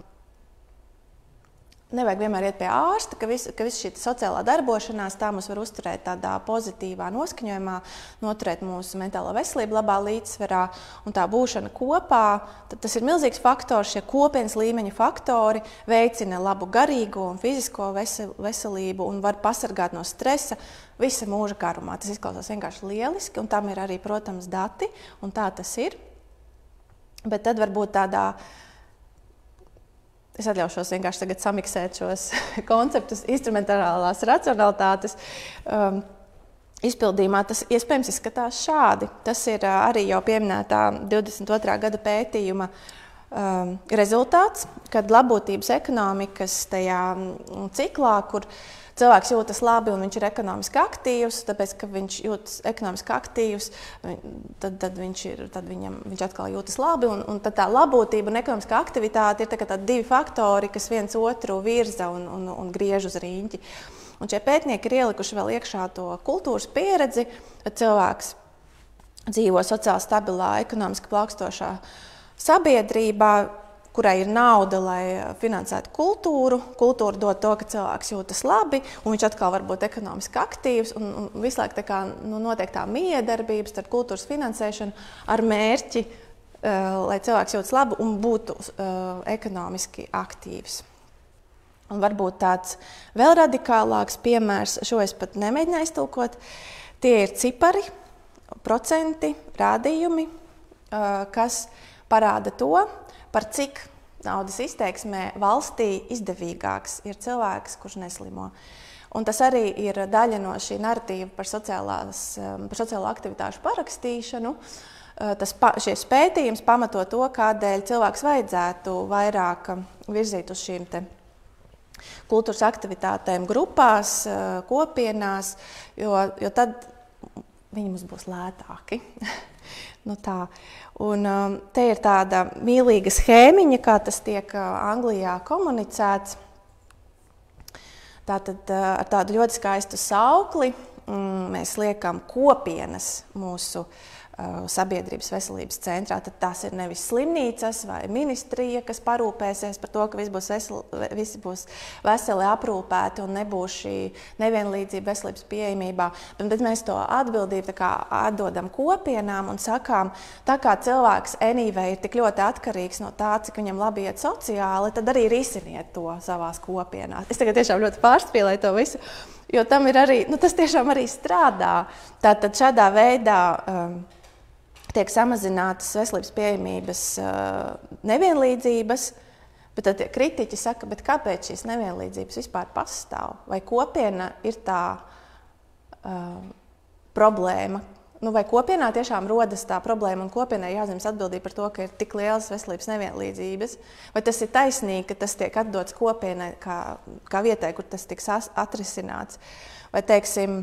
nevajag vienmēr iet pie ārsta, ka viss vis šī sociālā darbošanās tā mūs var uzturēt tādā pozitīvā noskaņojumā, noturēt mūsu mentālo veselību labā līdzsvarā, un tā būšana kopā, tad tas ir milzīgs faktors, šie kopienas līmeņa faktori veicina labu garīgo un fizisko vesel, veselību un var pasargāt no stresa visa mūža garumā. Tas izklausās vienkārši lieliski, un tam ir arī, protams, dati, un tā tas ir. Bet tad varbūt tādā es atļaušos vienkārši tagad samiksēt šos konceptus, instrumentālās racionalitātes um, izpildījumā, tas iespējams izskatās šādi. Tas ir uh, arī jau pieminētā divdesmit otrā gada pētījuma um, rezultāts, kad labotības ekonomikas tajā ciklā, kur cilvēks jūtas labi un viņš ir ekonomiski aktīvs, tāpēc, ka viņš jūtas ekonomiski aktīvs, tad, tad, viņš, ir, tad viņam, viņš atkal jūtas labi. Un, un tad tā labūtība un ekonomiskā aktivitāte ir tā, tādi divi faktori, kas viens otru virza un, un, un griež uz rīņķi. Un šie pētnieki ir ielikuši vēl iekšā to kultūras pieredzi, kad cilvēks dzīvo sociāli stabilā, ekonomiski plaukstošā sabiedrībā, kurai ir nauda, lai finansētu kultūru. Kultūra dod to, ka cilvēks jūtas labi, un viņš atkal var būt ekonomiski aktīvs. Un, un visu laiku tā kā, nu, notiek tā miedarbības starp kultūras finansēšanu ar mērķi, uh, lai cilvēks jūtas labi un būtu uh, ekonomiski aktīvs. Un varbūt tāds vēl radikālāks piemērs, šo es pat nemēģināju iztulkot, tie ir cipari, procenti, rādījumi, uh, kas parāda to, par cik naudas izteiksmē valstī izdevīgāks ir cilvēks, kurš neslimo. Un tas arī ir daļa no šī narratīva par, par sociālo aktivitāšu parakstīšanu. Tas, šies pētījums pamato to, kādēļ cilvēks vajadzētu vairāk virzīt uz šīm te kultūras aktivitātēm grupās, kopienās, jo, jo tad viņi mums būs lētāki. Nu tā. Un, um, te ir tāda mīlīga schēmiņa, kā tas tiek uh, Anglijā komunicēts. Tātad uh, ar tādu ļoti skaistu saukli mm, mēs liekam kopienas mūsu uh, sabiedrības veselības centrā. Tad tās ir nevis slimnīcas vai ministrija, kas parūpēsies par to, ka visi būs, veseli, visi būs veseli aprūpēti un nebūs šī nevienlīdzība veselības pieejamībā. Bet, bet mēs to atbildību tā kā atdodam kopienām un sakām, tā kā cilvēks anyway ir tik ļoti atkarīgs no tā, cik viņam labi iet sociāli, tad arī risiniet to savās kopienās. Es tagad tiešām ļoti pārspīlēju to visu, jo tam ir arī, nu, tas tiešām arī strādā. Tātad šādā veidā um, tiek samazinātas veselības pieejamības uh, nevienlīdzības, bet tad kritiķi saka, bet kāpēc šīs nevienlīdzības vispār pastāv? Vai kopiena ir tā uh, problēma? Nu, vai kopienā tiešām rodas tā problēma un kopienai jāuzņemas atbildība par to, ka ir tik lielas veselības nevienlīdzības? Vai tas ir taisnīgi, ka tas tiek atdots kopienai kā, kā vietai, kur tas tiks atrisināts? Vai, teiksim,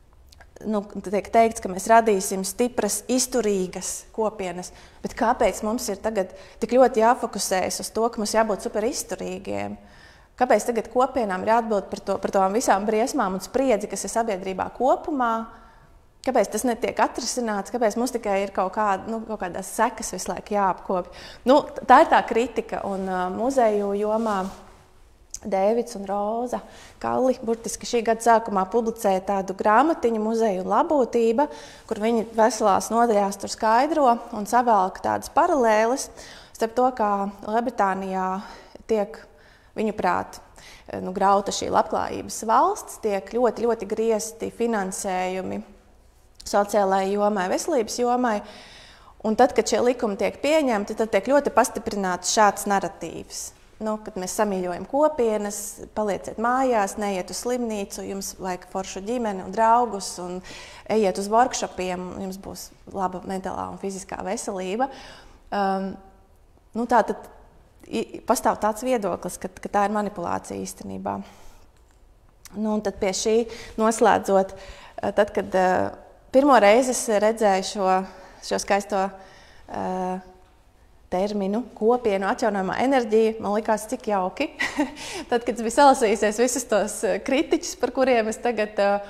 nu, tiek teikts, ka mēs radīsim stipras, izturīgas kopienas, bet kāpēc mums ir tagad tik ļoti jāfokusējas uz to, ka mums jābūt super izturīgiem? Kāpēc tagad kopienām ir jāatbild par to, par tām visām briesmām un spriedzi, kas ir sabiedrībā kopumā? Kāpēc tas netiek atrisināts? Kāpēc mums tikai ir kaut, kāda, nu, kaut kādas sekas visu laiku jāapkopja? Nu, tā ir tā kritika, un uh, muzeju jomā Dēvids un Roza Kalli burtiski šī gada sākumā publicēja tādu grāmatiņu Muzeju labūtība, kur viņi veselās nodaļās tur skaidro un savelk tādas paralēles starp to, kā Lielbritānijā tiek viņuprāt nu, grauta šī labklājības valsts, tiek ļoti, ļoti griezti finansējumi sociālajai jomai, veselības jomai. Un tad, kad šie likumi tiek pieņemti, tad tiek ļoti pastiprināts šāds narratīvs. Nu, kad mēs samīļojam kopienas, palieciet mājās, neiet uz slimnīcu, jums vajag foršu ģimeni un draugus, un ejiet uz workshopiem, jums būs laba mentālā un fiziskā veselība. Um, nu, tā tad pastāv tāds viedoklis, ka, ka tā ir manipulācija īstenībā. Nu, un tad pie šī noslēdzot, tad, kad uh, pirmo reizi es redzēju šo, šo skaisto uh, terminu, kopienu, atjaunojamā enerģija, man likās, cik jauki. Tad, kad es biju salasījusies visus tos kritiķus, par kuriem es tagad uh,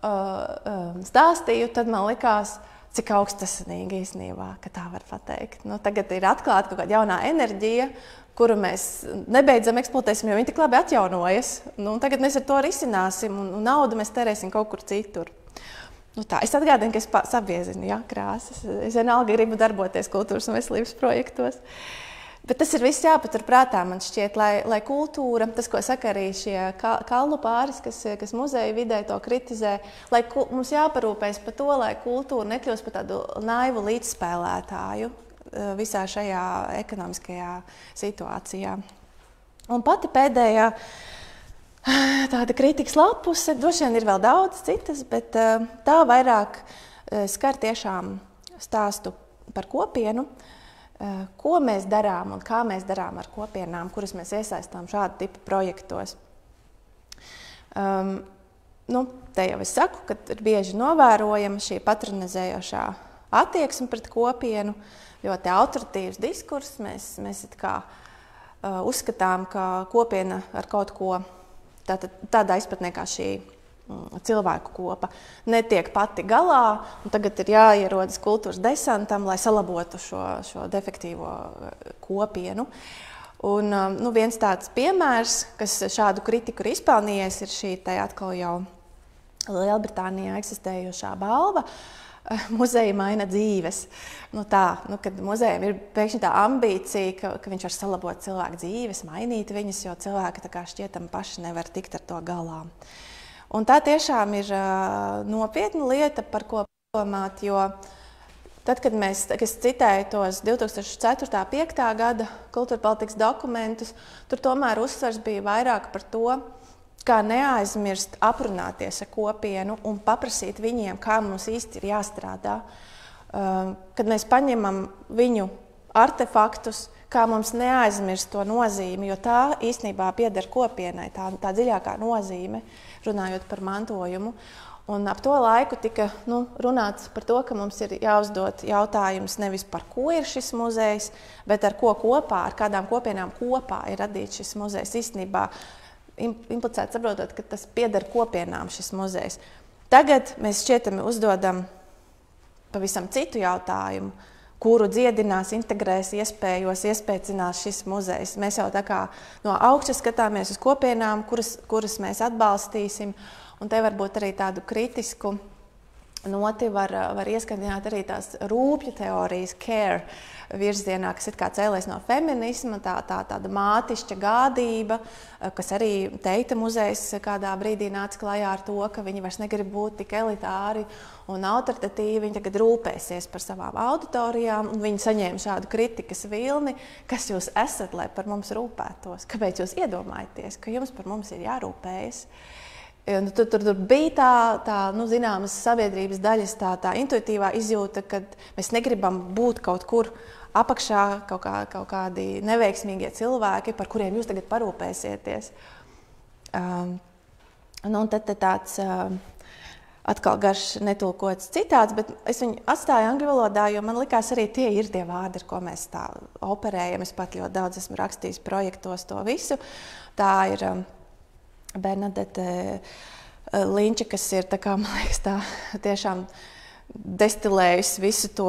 uh, stāstīju, tad man likās, cik augstasinīgi īstenībā, ka tā var pateikt. Nu, tagad ir atklāta kaut kāda jaunā enerģija, kuru mēs nebeidzam eksploatēsim, jo viņi tik labi atjaunojas. Nu, tagad mēs ar to risināsim, un, un naudu mēs terēsim kaut kur citur. Nu tā, es atgādinu, ka es sabiezinu ja, krāsas. Es vienalga gribu darboties kultūras un veselības projektos. Bet tas ir viss jāpatur prātā, man šķiet, lai, lai kultūra, tas, ko saka arī šie kalnu pāris, kas, kas muzeja vidē to kritizē, lai ku, mums jāparūpēs par to, lai kultūra nekļūst par tādu naivu līdzspēlētāju visā šajā ekonomiskajā situācijā. Un pati pēdējā tāda kritikas lapuse, droši vien ir vēl daudz citas, bet tā vairāk skar tiešām stāstu par kopienu, ko mēs darām un kā mēs darām ar kopienām, kuras mēs iesaistām šādu tipu projektos. Um, nu, te jau es saku, ka ir bieži novērojama šī patronizējošā attieksme pret kopienu, ļoti autoritīvs diskurss. Mēs, mēs it kā uh, uzskatām, ka kopiena ar kaut ko tātad, tādā izpratnē kā šī mm, cilvēku kopa netiek pati galā, un tagad ir jāierodas kultūras desantam, lai salabotu šo, šo defektīvo kopienu. Un, um, nu, viens tāds piemērs, kas šādu kritiku ir izpelnījies, ir šī te atkal jau Lielbritānijā eksistējošā balva Muzeja maina dzīves. Nu tā, nu, kad muzejam ir pēkšņi tā ambīcija, ka, ka viņš var salabot cilvēku dzīves, mainīt viņas, jo cilvēki tā kā šķietam paši nevar tikt ar to galā. Un tā tiešām ir uh, nopietna lieta, par ko padomāt, jo tad, kad mēs, kad es citēju tos divi tūkstoši ceturtā piektā gada kultūra politikas dokumentus, tur tomēr uzsvars bija vairāk par to, kā neaizmirst aprunāties ar kopienu un paprasīt viņiem, kā mums īsti ir jāstrādā. Kad mēs paņemam viņu artefaktus, kā mums neaizmirst to nozīmi, jo tā īstenībā pieder kopienai, tā, tā dziļākā nozīme, runājot par mantojumu. Un ap to laiku tika nu, runāts par to, ka mums ir jāuzdod jautājums nevis par ko ir šis muzejs, bet ar ko kopā, ar kādām kopienām kopā ir radīts šis muzejs. Īstenībā implicēti saprotot, ka tas pieder kopienām šis muzejs. Tagad mēs šķietami uzdodam pavisam citu jautājumu, kuru dziedinās, integrēs, iespējos, iespēcinās šis muzejs. Mēs jau tā kā no augšas skatāmies uz kopienām, kuras, kuras mēs atbalstīsim, un te varbūt arī tādu kritisku noti var, var ieskandināt arī tās rūpju teorijas, care virzienā, kas ir kā cēlēs no feminisma, tā, tā tāda mātišķa gādība, kas arī Teita muzejs kādā brīdī nāca klajā ar to, ka viņi vairs negrib būt tik elitāri un autoritatīvi, viņi tagad rūpēsies par savām auditorijām, un viņi saņēma šādu kritikas vilni, kas jūs esat, lai par mums rūpētos, kāpēc jūs iedomājaties, ka jums par mums ir jārūpējas. Tur, tur, tur bija tā, tā nu, zināmas sabiedrības daļas, tā, tā intuitīvā izjūta, ka mēs negribam būt kaut kur apakšā, kaut, kā, kaut kādi neveiksmīgie cilvēki, par kuriem jūs tagad parūpēsieties. Um, nu, un tad tāds uh, atkal garš netulkots citāts, bet es viņu atstāju angļu valodā, jo man likās arī tie ir tie vārdi, ar ko mēs tā operējam. Es pat ļoti daudz esmu rakstījis projektos to visu. Tā ir um, Bernadette Linča, kas ir, tā kā, man liekas, tā tiešām destilējusi visu to,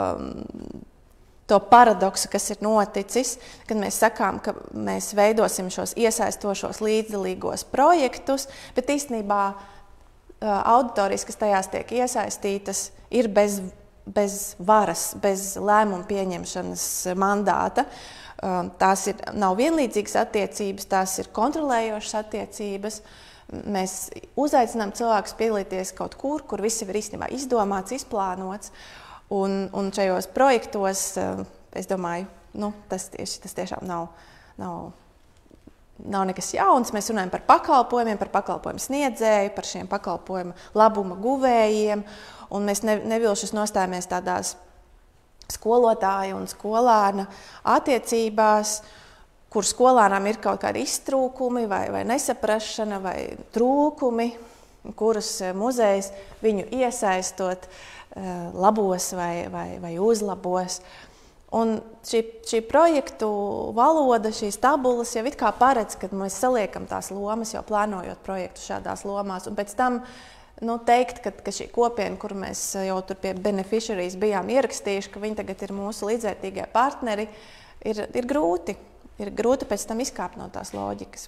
to paradoksu, kas ir noticis, kad mēs sakām, ka mēs veidosim šos iesaistošos līdzdalīgos projektus, bet īstenībā auditorijas, kas tajās tiek iesaistītas, ir bez, bez varas, bez lēmumu pieņemšanas mandāta. Tās ir, nav vienlīdzīgas attiecības, tās ir kontrolējošas attiecības. Mēs uzaicinām cilvēkus piedalīties kaut kur, kur viss ir īstenībā izdomāts, izplānots. Un, un šajos projektos, es domāju, nu, tas, tieši, tas tiešām nav, nav, nav nekas jauns. Mēs runājam par pakalpojumiem, par pakalpojumu sniedzēju, par šiem pakalpojumu labuma guvējiem. Un mēs ne, nevilšas nostājamies tādās skolotāja un skolāna attiecībās, kur skolānām ir kaut kādi iztrūkumi vai, vai nesaprašana vai trūkumi, kurus muzejs viņu iesaistot labos vai, vai, vai uzlabos. Un šī, šī projektu valoda, šīs tabulas jau it kā paredz, kad mēs saliekam tās lomas, jau plānojot projektu šādās lomās, un pēc tam nu, teikt, ka, ka šī kopiena, kur mēs jau tur pie beneficiaries bijām ierakstījuši, ka viņi tagad ir mūsu līdzvērtīgie partneri, ir, ir grūti. Ir grūti pēc tam izkāpt no tās loģikas.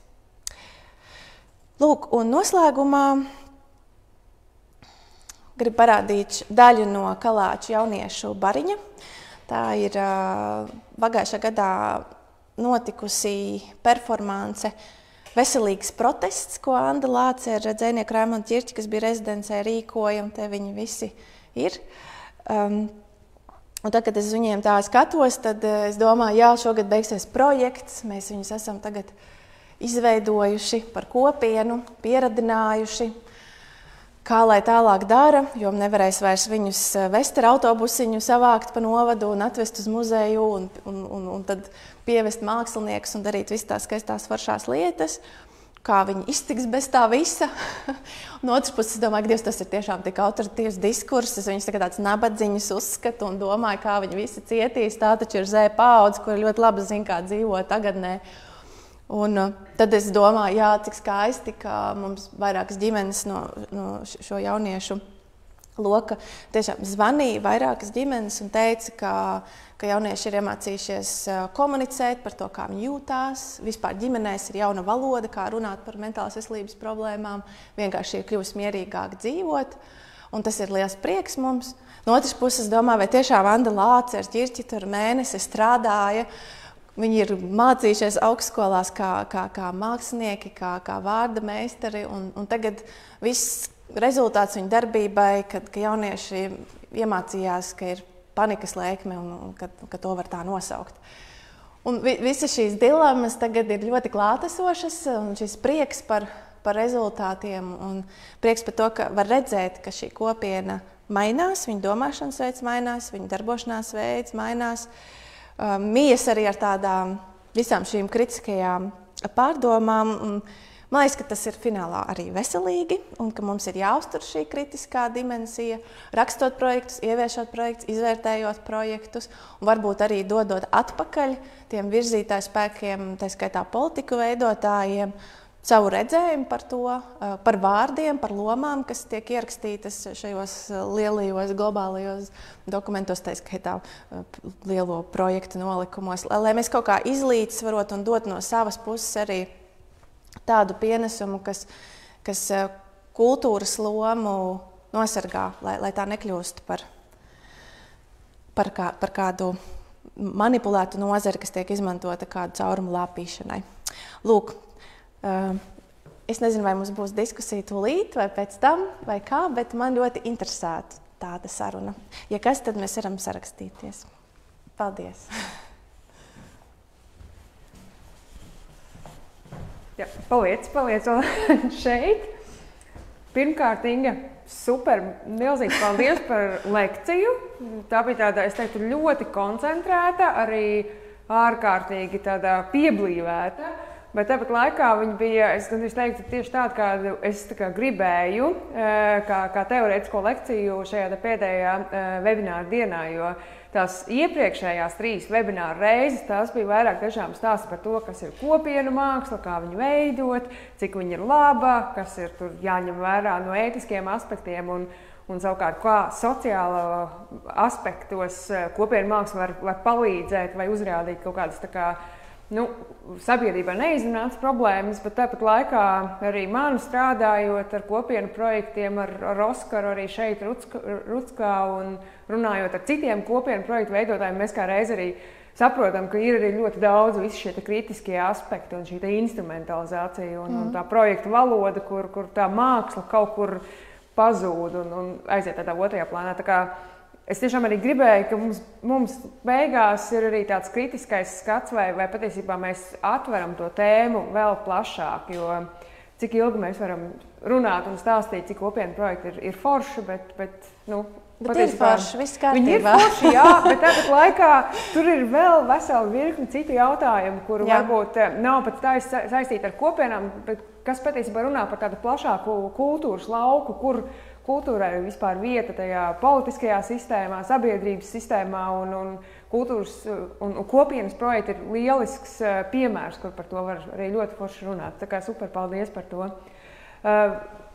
Lūk, un noslēgumā gribu parādīt daļu no Kalāču jauniešu bariņa. Tā ir uh, pagājušā gadā notikusi performance Veselīgs protests, ko Anda Lāce ar dzejnieku Raimondu Ķirķi, kas bija rezidencē, rīkoja, un te viņi visi ir. Um, un tad, kad es viņiem tā skatos, tad es domāju, jā, šogad beigsies projekts, mēs viņus esam tagad izveidojuši par kopienu, pieradinājuši, kā lai tālāk dara, jo nevarēs vairs viņus vest ar autobusiņu, savākt pa novadu un atvest uz muzeju un, un, un, un tad pievest māksliniekus un darīt visas tās skaistās foršās lietas. Kā viņi iztiks bez tā visa. Un otrs puses, es domāju, ka Dievs, tas ir tiešām tik autoritīvs diskurss. Es viņus tā kā tāds nabadziņas uzskatu un domāju, kā viņi visi cietīs. Tā taču ir Z paudze, kur ļoti labi zina, kā dzīvo tagadnē. Un uh, tad es domāju, jā, cik skaisti, ka mums vairākas ģimenes no, no šo jauniešu loka tiešām zvanīja vairākas ģimenes un teica, ka, ka jaunieši ir iemācījušies komunicēt par to, kā viņi jūtās. Vispār ģimenēs ir jauna valoda, kā runāt par mentālās veselības problēmām. Vienkārši ir kļuvusi mierīgāk dzīvot, un tas ir liels prieks mums. No otras puses, domāju, vai tiešām Anda Lāce ar ķirķi tur mēnesi strādāja. Viņi ir mācījušies augstskolās kā, kā, kā mākslinieki, kā, kā vārda meistari, un, un tagad viss rezultāts viņu darbībai, kad ka jaunieši iemācījās, ka ir panikas lēkme un, un ka, ka to var tā nosaukt. Un vi, visas šīs dilemmas tagad ir ļoti klātesošas, un šis prieks par, par rezultātiem un prieks par to, ka var redzēt, ka šī kopiena mainās, viņu domāšanas veids mainās, viņu darbošanās veids mainās. Um, mijas arī ar tādām visām šīm kritiskajām pārdomām. Un, man liekas, ka tas ir finālā arī veselīgi un ka mums ir jāuztur šī kritiskā dimensija, rakstot projektus, ieviešot projektus, izvērtējot projektus un varbūt arī dodot atpakaļ tiem virzītāju spēkiem, tā skaitā politiku veidotājiem, savu redzējumu par to, par vārdiem, par lomām, kas tiek ierakstītas šajos lielajos globālajos dokumentos, tā skaitā lielo projektu nolikumos, lai mēs kaut kā izlīdzsvarot un dot no savas puses arī tādu pienesumu, kas, kas kultūras lomu nosargā, lai, lai tā nekļūst par, par, kā, par kādu manipulētu nozari, kas tiek izmantota kādu caurumu lāpīšanai. Lūk, es nezinu, vai mums būs diskusija tūlīt vai pēc tam, vai kā, bet man ļoti interesētu tāda saruna. Ja kas, tad mēs varam sarakstīties. Paldies! Jā, paliec, paliec vēl šeit. Pirmkārt, Inga, super, milzīgs paldies par lekciju. Tā bija tāda, es teiktu, ļoti koncentrēta, arī ārkārtīgi tāda pieblīvēta. Bet tāpat laikā viņa bija, es gandrīz teiktu, tieši tāda, kādu es tā kā gribēju, kā, kā teorētisko lekciju šajā pēdējā webināra dienā, jo tās iepriekšējās trīs webināra reizes, tās bija vairāk tiešām stāsti par to, kas ir kopienu māksla, kā viņu veidot, cik viņa ir laba, kas ir tur jāņem vērā no ētiskiem aspektiem un, un savukārt kā sociāla aspektos kopienu māksla var, var palīdzēt vai uzrādīt kaut kādas tā kā Nu, sabiedrībā neizrunāts problēmas, bet tāpat laikā arī man strādājot ar kopienu projektiem, ar, ar Oskaru arī šeit Ruckā, Ruckā un runājot ar citiem kopienu projektu veidotājiem, mēs kā reiz arī saprotam, ka ir arī ļoti daudz visi šie kritiskie aspekti un šī instrumentalizācija un, mm. un tā projekta valoda, kur, kur tā māksla kaut kur pazūd un, un aiziet tādā otrajā plānā. Tā kā es tiešām arī gribēju, ka mums, mums beigās ir arī tāds kritiskais skats, vai, vai patiesībā mēs atveram to tēmu vēl plašāk, jo cik ilgi mēs varam runāt un stāstīt, cik kopienu projekti ir, ir forši, bet, bet nu, bet patiesībā ir forši, viss kārtībā. Viņi ir forši, jā, bet tāpat laikā tur ir vēl vesela virkni citu jautājumu, kuru jā. varbūt nav pat tā saistīti ar kopienām, bet kas patiesībā runā par tādu plašāku kultūras lauku, kur kultūrai ir vispār vieta tajā politiskajā sistēmā, sabiedrības sistēmā un, un kultūras un, un kopienas projekti ir lielisks piemērs, kur par to var arī ļoti forši runāt. Tā kā super paldies par to. Uh,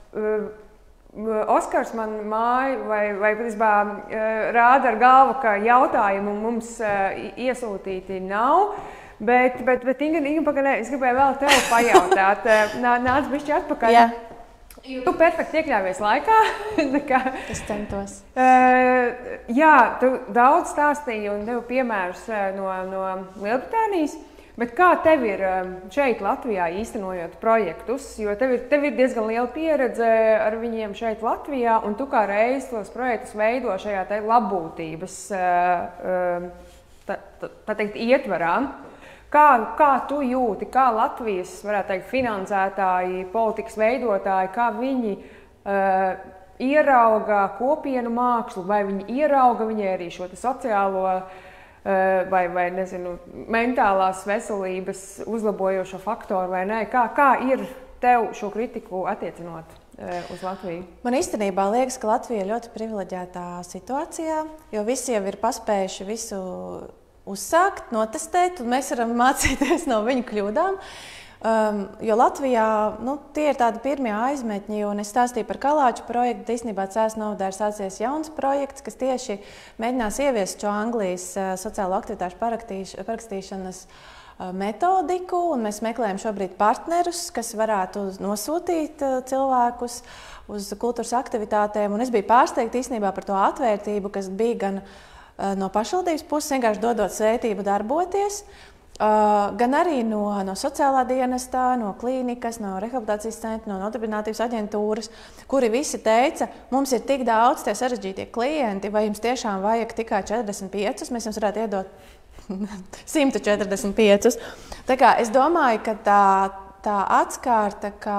uh, Oskars man māja vai, vai patiesībā uh, rāda ar galvu, ka jautājumu mums uh, iesūtīti nav. Bet, bet, bet Inga, Inga pagaidē, es gribēju vēl tev pajautāt. Nā, nāc bišķi atpakaļ. Jā. Tu perfekti iekļāvies laikā. Es centos. Uh, jā, tu daudz stāstīji un devi piemērus no, no Lielbritānijas. Bet kā tev ir šeit Latvijā īstenojot projektus? Jo tev ir, tev ir diezgan liela pieredze ar viņiem šeit Latvijā, un tu kā reiz tos projektus veido šajā te labbūtības tā, tā, tā teikt, ietvarā. Kā, kā tu jūti, kā Latvijas, varētu teikt, finansētāji, politikas veidotāji, kā viņi uh, ierauga kopienu mākslu, vai viņi ierauga viņai arī šo sociālo uh, vai, vai nezinu, mentālās veselības uzlabojošo faktoru vai nē? Kā, kā ir tev šo kritiku attiecinot uz Latviju? Man īstenībā liekas, ka Latvija ir ļoti privileģētā situācijā, jo visi jau ir paspējuši visu uzsākt, notestēt, un mēs varam mācīties no viņu kļūdām. Um, jo Latvijā nu, tie ir tādi pirmie aizmetņi, un es stāstīju par Kalāču projektu. Īstenībā Cēsu novadā ir sācies jauns projekts, kas tieši mēģinās ieviest šo Anglijas uh, sociālo aktivitāšu parakstīšanas uh, metodiku, un mēs meklējam šobrīd partnerus, kas varētu nosūtīt uh, cilvēkus uz kultūras aktivitātēm. Un es biju pārsteigta īstenībā par to atvērtību, kas bija gan no pašvaldības puses, vienkārši dodot svētību darboties, gan arī no, no sociālā dienestā, no klīnikas, no rehabilitācijas centra, no nodarbinātības aģentūras, kuri visi teica, mums ir tik daudz tie sarežģītie klienti, vai jums tiešām vajag tikai četrdesmit piecus, mēs jums varētu iedot simt četrdesmit piecus. Tā kā es domāju, ka tā, tā atskārta, ka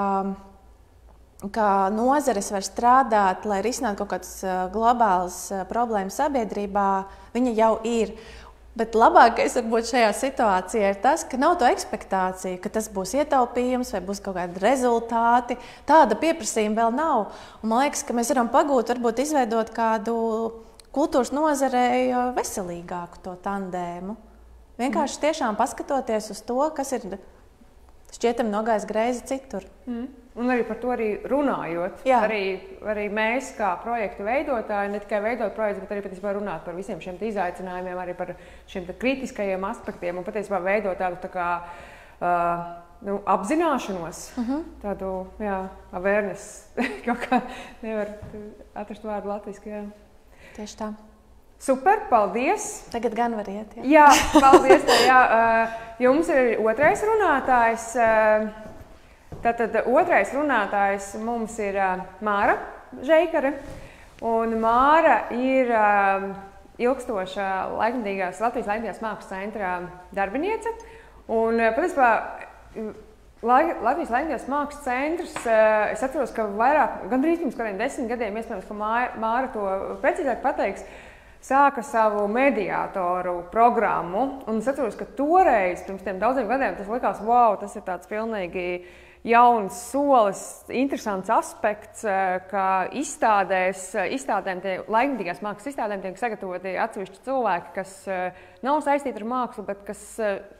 ka nozares var strādāt, lai risinātu kaut kādas globālas problēmas sabiedrībā, viņa jau ir. Bet labākais varbūt šajā situācijā ir tas, ka nav to ekspektāciju, ka tas būs ietaupījums vai būs kaut kādi rezultāti. Tāda pieprasījuma vēl nav. Un man liekas, ka mēs varam pagūt, varbūt izveidot kādu kultūras nozarei veselīgāku to tandēmu. Vienkārši tiešām paskatoties uz to, kas ir šķietami nogājis greizi citur. Mm. Un arī par to arī runājot. Arī, arī mēs, kā projektu veidotāji, ne tikai veidot projektus, bet arī patiesībā runāt par visiem šiem izaicinājumiem, arī par šiem kritiskajiem aspektiem un patiesībā veidot tādu tā kā, uh, nu, apzināšanos, uh -huh. tādu, jā, awareness. Kaut kā nevar atrast vārdu latviski, jā. Tieši tā. Super, paldies! Tagad gan var iet, jā. Jā, paldies tev, jā. Uh, jums ir otrais runātājs. Uh, Tātad otrais runātājs mums ir uh, Māra Žeikare, un Māra ir uh, ilgstoša laikmatīgās Latvijas laikmatīgās mākslas centra darbiniece. Un uh, patiesībā Latvijas laikmatīgās mākslas centrs, uh, es atceros, ka vairāk, gandrīz pirms kādiem desmit gadiem, iespējams, ka Māra, Māra to precīzāk pateiks, sāka savu mediātoru programmu. Un es atceros, ka toreiz, pirms tiem daudziem gadiem, tas likās, wow, tas ir tāds pilnīgi jauns solis, interesants aspekts, ka izstādēs, izstādēm, tie laikmatīgās mākslas izstādēm tiek sagatavoti atsevišķi cilvēki, kas nav saistīti ar mākslu, bet kas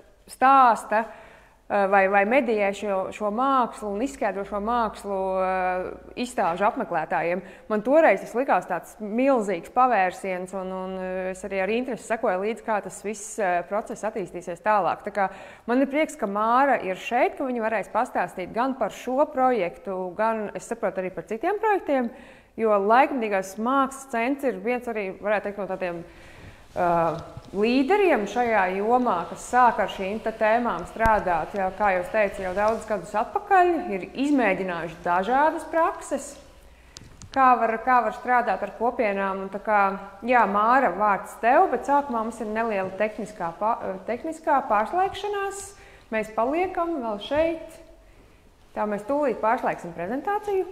stāsta vai, vai medijē šo, šo mākslu un izskaidro šo mākslu izstāžu apmeklētājiem. Man toreiz tas likās tāds milzīgs pavērsiens, un, un es arī ar interesi sekoju līdzi, kā tas viss process attīstīsies tālāk. Tā kā man ir prieks, ka Māra ir šeit, ka viņa varēs pastāstīt gan par šo projektu, gan, es saprotu, arī par citiem projektiem, jo laikmatīgās mākslas centrs ir viens arī, varētu teikt, no tādiem uh, līderiem šajā jomā, kas sāk ar šīm tēmām strādāt, jā, kā jau teicu, jau daudzus gadus atpakaļ, ir izmēģinājuši dažādas prakses, kā var, kā var strādāt ar kopienām. Un tā kā, jā, Māra, vārds tev, bet sākumā mums ir neliela tehniskā, tehniskā pārslēgšanās. Mēs paliekam vēl šeit. Tā mēs tūlīt pārslēgsim prezentāciju.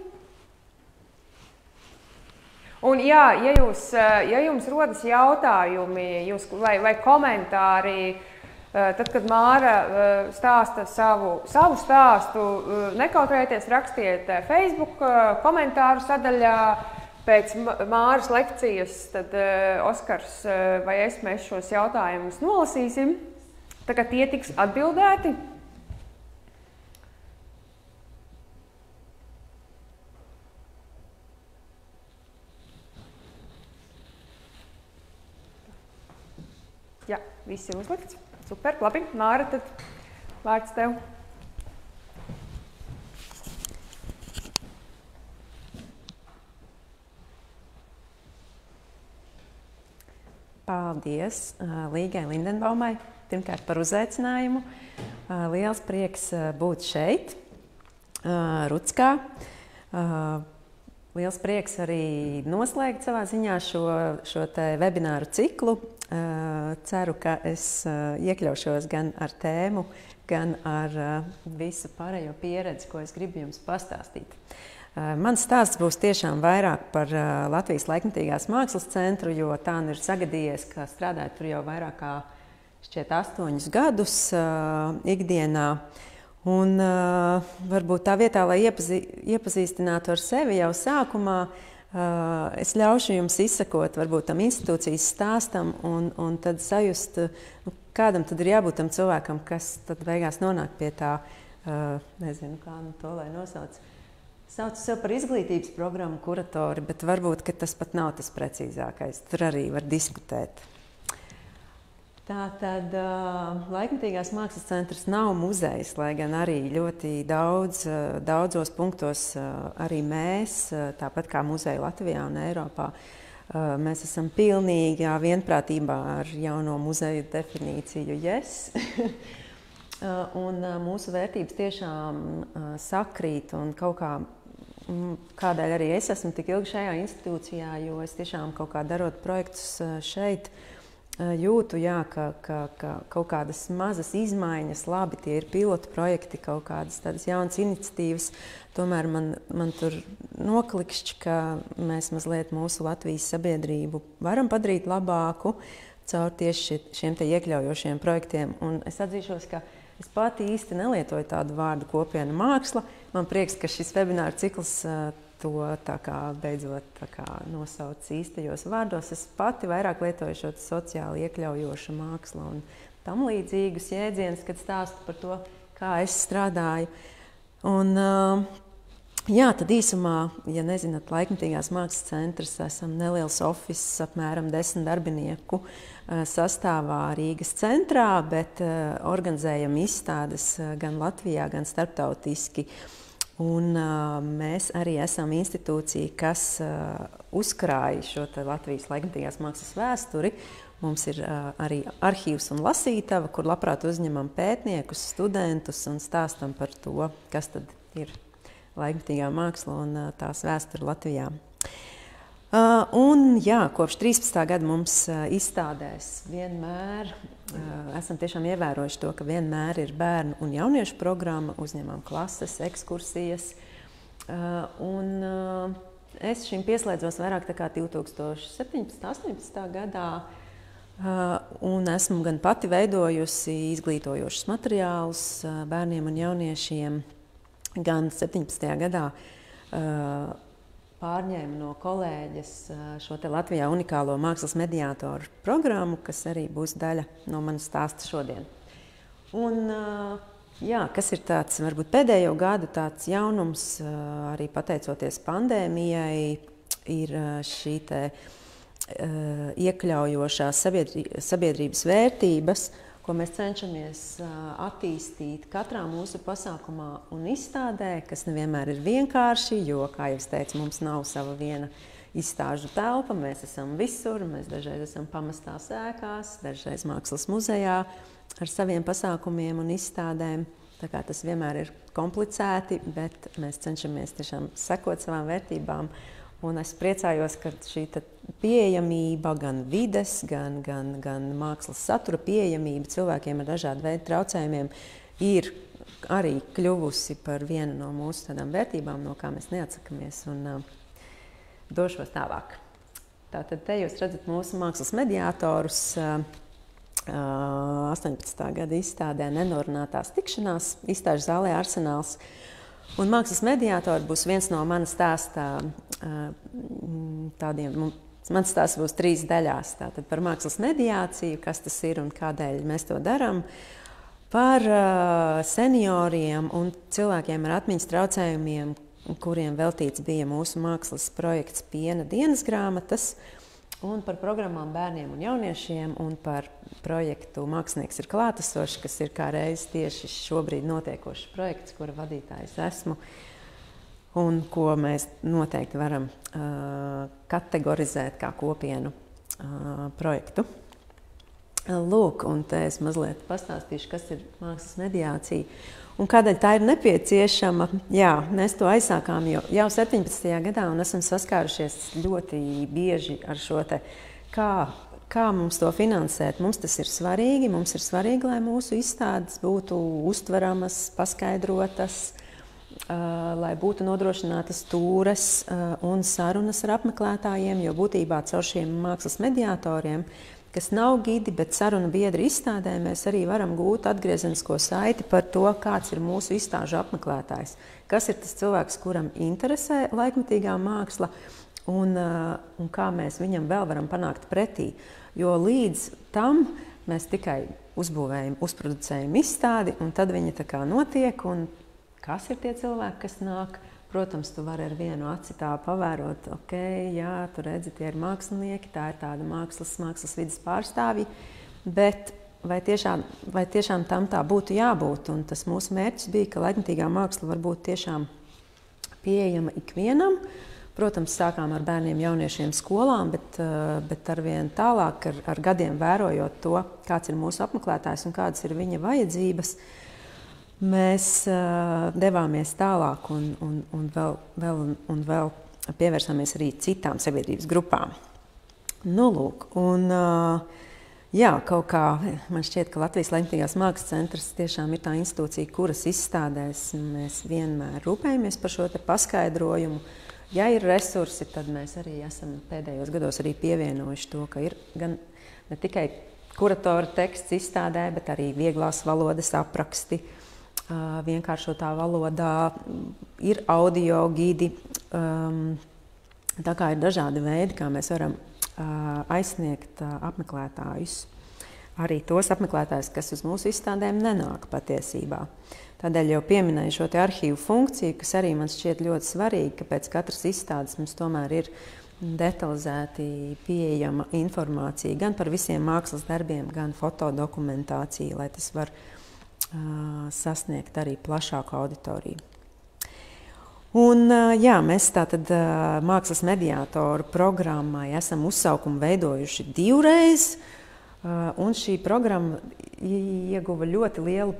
Un, jā, ja, jūs, ja jums rodas jautājumi jūs, vai, vai komentāri, tad, kad Māra stāsta savu, savu stāstu, nekautrējieties, rakstiet Facebook komentāru sadaļā. Pēc Māras lekcijas tad Oskars vai es mēs šos jautājumus nolasīsim, tā kā tie tiks atbildēti. Jā, viss ir uzlikts. Super, labi. Māra, tad vārds tev. Paldies Līgai Lindenbaumai pirmkārt par uzaicinājumu. Liels prieks būt šeit, Ruckā. Liels prieks arī noslēgt savā ziņā šo, šo te webināru ciklu ceru, ka es iekļaušos gan ar tēmu, gan ar visu pārējo pieredzi, ko es gribu jums pastāstīt. Mans stāsts būs tiešām vairāk par Latvijas laikmetīgās mākslas centru, jo tā ir sagadījies, ka strādāju tur jau vairāk kā šķiet astoņus gadus ikdienā. Un varbūt tā vietā, lai iepazī, iepazīstinātu ar sevi jau sākumā, es ļaušu jums izsakot varbūt tam institūcijas stāstam un, un tad sajust, nu, kādam tad ir jābūt tam cilvēkam, kas tad beigās nonāk pie tā, nezinu, kā nu to lai nosauc. Saucu sev par izglītības programmu kuratori, bet varbūt, ka tas pat nav tas precīzākais. Tur arī var diskutēt. Tātad laikmetīgās mākslas centrs nav muzejs, lai gan arī ļoti daudz, daudzos punktos arī mēs, tāpat kā muzeji Latvijā un Eiropā, mēs esam pilnīgā vienprātībā ar jauno muzeju definīciju yes. Un mūsu vērtības tiešām sakrīt un kaut kā, kādēļ arī es esmu tik ilgi šajā institūcijā, jo es tiešām kaut kā darot projektus šeit, jūtu, jā, ka, ka, ka kaut kādas mazas izmaiņas, labi, tie ir pilotu projekti, kaut kādas tādas jaunas iniciatīvas, tomēr man, man tur noklikšķi, ka mēs mazliet mūsu Latvijas sabiedrību varam padarīt labāku caur tieši šiem te iekļaujošiem projektiem. Un es atzīšos, ka es pati īsti nelietoju tādu vārdu kopiena māksla. Man prieks, ka šis webināru cikls to tā kā beidzot tā kā nosauc īstajos vārdos. Es pati vairāk lietoju šo sociāli iekļaujošu mākslu un tam līdzīgus jēdzienus, kad stāstu par to, kā es strādāju. Un, jā, tad īsumā, ja nezināt, laikmetīgās mākslas centrs, esam neliels office, apmēram desmit darbinieku sastāvā Rīgas centrā, bet organizējam izstādes gan Latvijā, gan starptautiski. Un uh, mēs arī esam institūcija, kas uh, uzkrāja šo te Latvijas laikmetīgās mākslas vēsturi. Mums ir uh, arī arhīvs un lasītava, kur labprāt uzņemam pētniekus, studentus un stāstam par to, kas tad ir laikmetīgā māksla un uh, tās vēsture Latvijā. Uh, un jā, kopš trīspadsmitā gada mums uh, izstādēs vienmēr uh, esam tiešām ievērojuši to, ka vienmēr ir bērnu un jauniešu programma, uzņemam klases, ekskursijas. Uh, un uh, es šim pieslēdzos vairāk tā kā divi tūkstoši septiņpadsmitā, astoņpadsmitā gadā uh, un esmu gan pati veidojusi izglītojošus materiālus uh, bērniem un jauniešiem, gan septiņpadsmitajā gadā uh, pārņēmu no kolēģes šo te Latvijā unikālo mākslas mediātoru programmu, kas arī būs daļa no manas stāsta šodien. Un, jā, kas ir tāds, varbūt pēdējo gadu tāds jaunums, arī pateicoties pandēmijai, ir šī te iekļaujošās sabiedrības vērtības, ko mēs cenšamies attīstīt katrā mūsu pasākumā un izstādē, kas nevienmēr ir vienkārši, jo, kā jau es teicu, mums nav sava viena izstāžu telpa, mēs esam visur, mēs dažreiz esam pamestās ēkās, dažreiz mākslas muzejā ar saviem pasākumiem un izstādēm. Tā kā tas vienmēr ir komplicēti, bet mēs cenšamies tiešām sekot savām vērtībām. Un es priecājos, ka šī pieejamība, gan vides, gan, gan, gan mākslas satura pieejamība cilvēkiem ar dažādu veidu traucējumiem ir arī kļuvusi par vienu no mūsu tādām vērtībām, no kā mēs neatsakamies. Un uh, došos tālāk. Tātad te jūs redzat mūsu mākslas mediātorus uh, uh, astoņpadsmitā gada izstādē Nenorunātās tikšanās, izstāžu zālē Arsenāls. Un mākslas mediātori būs viens no manas stāstā tādiem, mans stāsts būs trīs daļās. Tātad par mākslas mediāciju, kas tas ir un kādēļ mēs to darām, par senioriem un cilvēkiem ar atmiņas traucējumiem, kuriem veltīts bija mūsu mākslas projekts Piena dienas grāmatas, un par programmām bērniem un jauniešiem, un par projektu Mākslinieks ir klātesošs, kas ir kā reiz tieši šobrīd notiekošs projekts, kura vadītājs esmu, un ko mēs noteikti varam uh, kategorizēt kā kopienu uh, projektu. Lūk, un te es mazliet pastāstīšu, kas ir mākslas mediācija un kādēļ tā ir nepieciešama. Jā, mēs to aizsākām jau, jau septiņpadsmitajā gadā un esam saskārušies ļoti bieži ar šo te, kā, kā mums to finansēt? Mums tas ir svarīgi. Mums ir svarīgi, lai mūsu izstādes būtu uztveramas, paskaidrotas, uh, lai būtu nodrošinātas tūres uh, un sarunas ar apmeklētājiem, jo būtībā caur šiem mākslas mediatoriem, kas nav gidi, bet sarunu biedri izstādē, mēs arī varam gūt atgriezenisko saiti par to, kāds ir mūsu izstāžu apmeklētājs. Kas ir tas cilvēks, kuram interesē laikmetīgā māksla, un, uh, un kā mēs viņam vēl varam panākt pretī. Jo līdz tam mēs tikai uzbūvējam, uzproducējam izstādi, un tad viņa tā kā notiek, un kas ir tie cilvēki, kas nāk? Protams, tu vari ar vienu aci tā pavērot, ok, jā, tu redzi, tie ir mākslinieki, tā ir tāda mākslas, mākslas vidas pārstāvji, bet vai tiešām, vai tiešām tam tā būtu jābūt? Un tas mūsu mērķis bija, ka laikmetīgā māksla var būt tiešām pieejama ikvienam. Protams, sākām ar bērniem, jauniešiem, skolām, bet, bet arvien tālāk, ar, ar gadiem vērojot to, kāds ir mūsu apmeklētājs un kādas ir viņa vajadzības, mēs uh, devāmies tālāk un, un, un, vēl, vēl, un vēl pievērsāmies arī citām sabiedrības grupām. Nu, lūk, un uh, jā, kaut kā man šķiet, ka Latvijas laikmetīgās mākslas centrs tiešām ir tā institūcija, kuras izstādēs mēs vienmēr rūpējamies par šo te paskaidrojumu. Ja ir resursi, tad mēs arī esam pēdējos gados arī pievienojuši to, ka ir gan ne tikai kuratora teksts izstādē, bet arī vieglās valodas apraksti, vienkāršotā valodā, ir audio gidi. Tā kā ir dažādi veidi, kā mēs varam aizsniegt apmeklētājus. Arī tos apmeklētājus, kas uz mūsu izstādēm nenāk patiesībā. Tādēļ jau pieminēju šo te arhīvu funkciju, kas arī man šķiet ļoti svarīgi, ka pēc katras izstādes mums tomēr ir detalizēti pieejama informācija gan par visiem mākslas darbiem, gan fotodokumentācija, lai tas var sasniegt arī plašāku auditoriju. Un, jā, mēs tātad mākslas mediātoru programmai esam uzsaukumu veidojuši divreiz, un šī programma ieguva ļoti lielu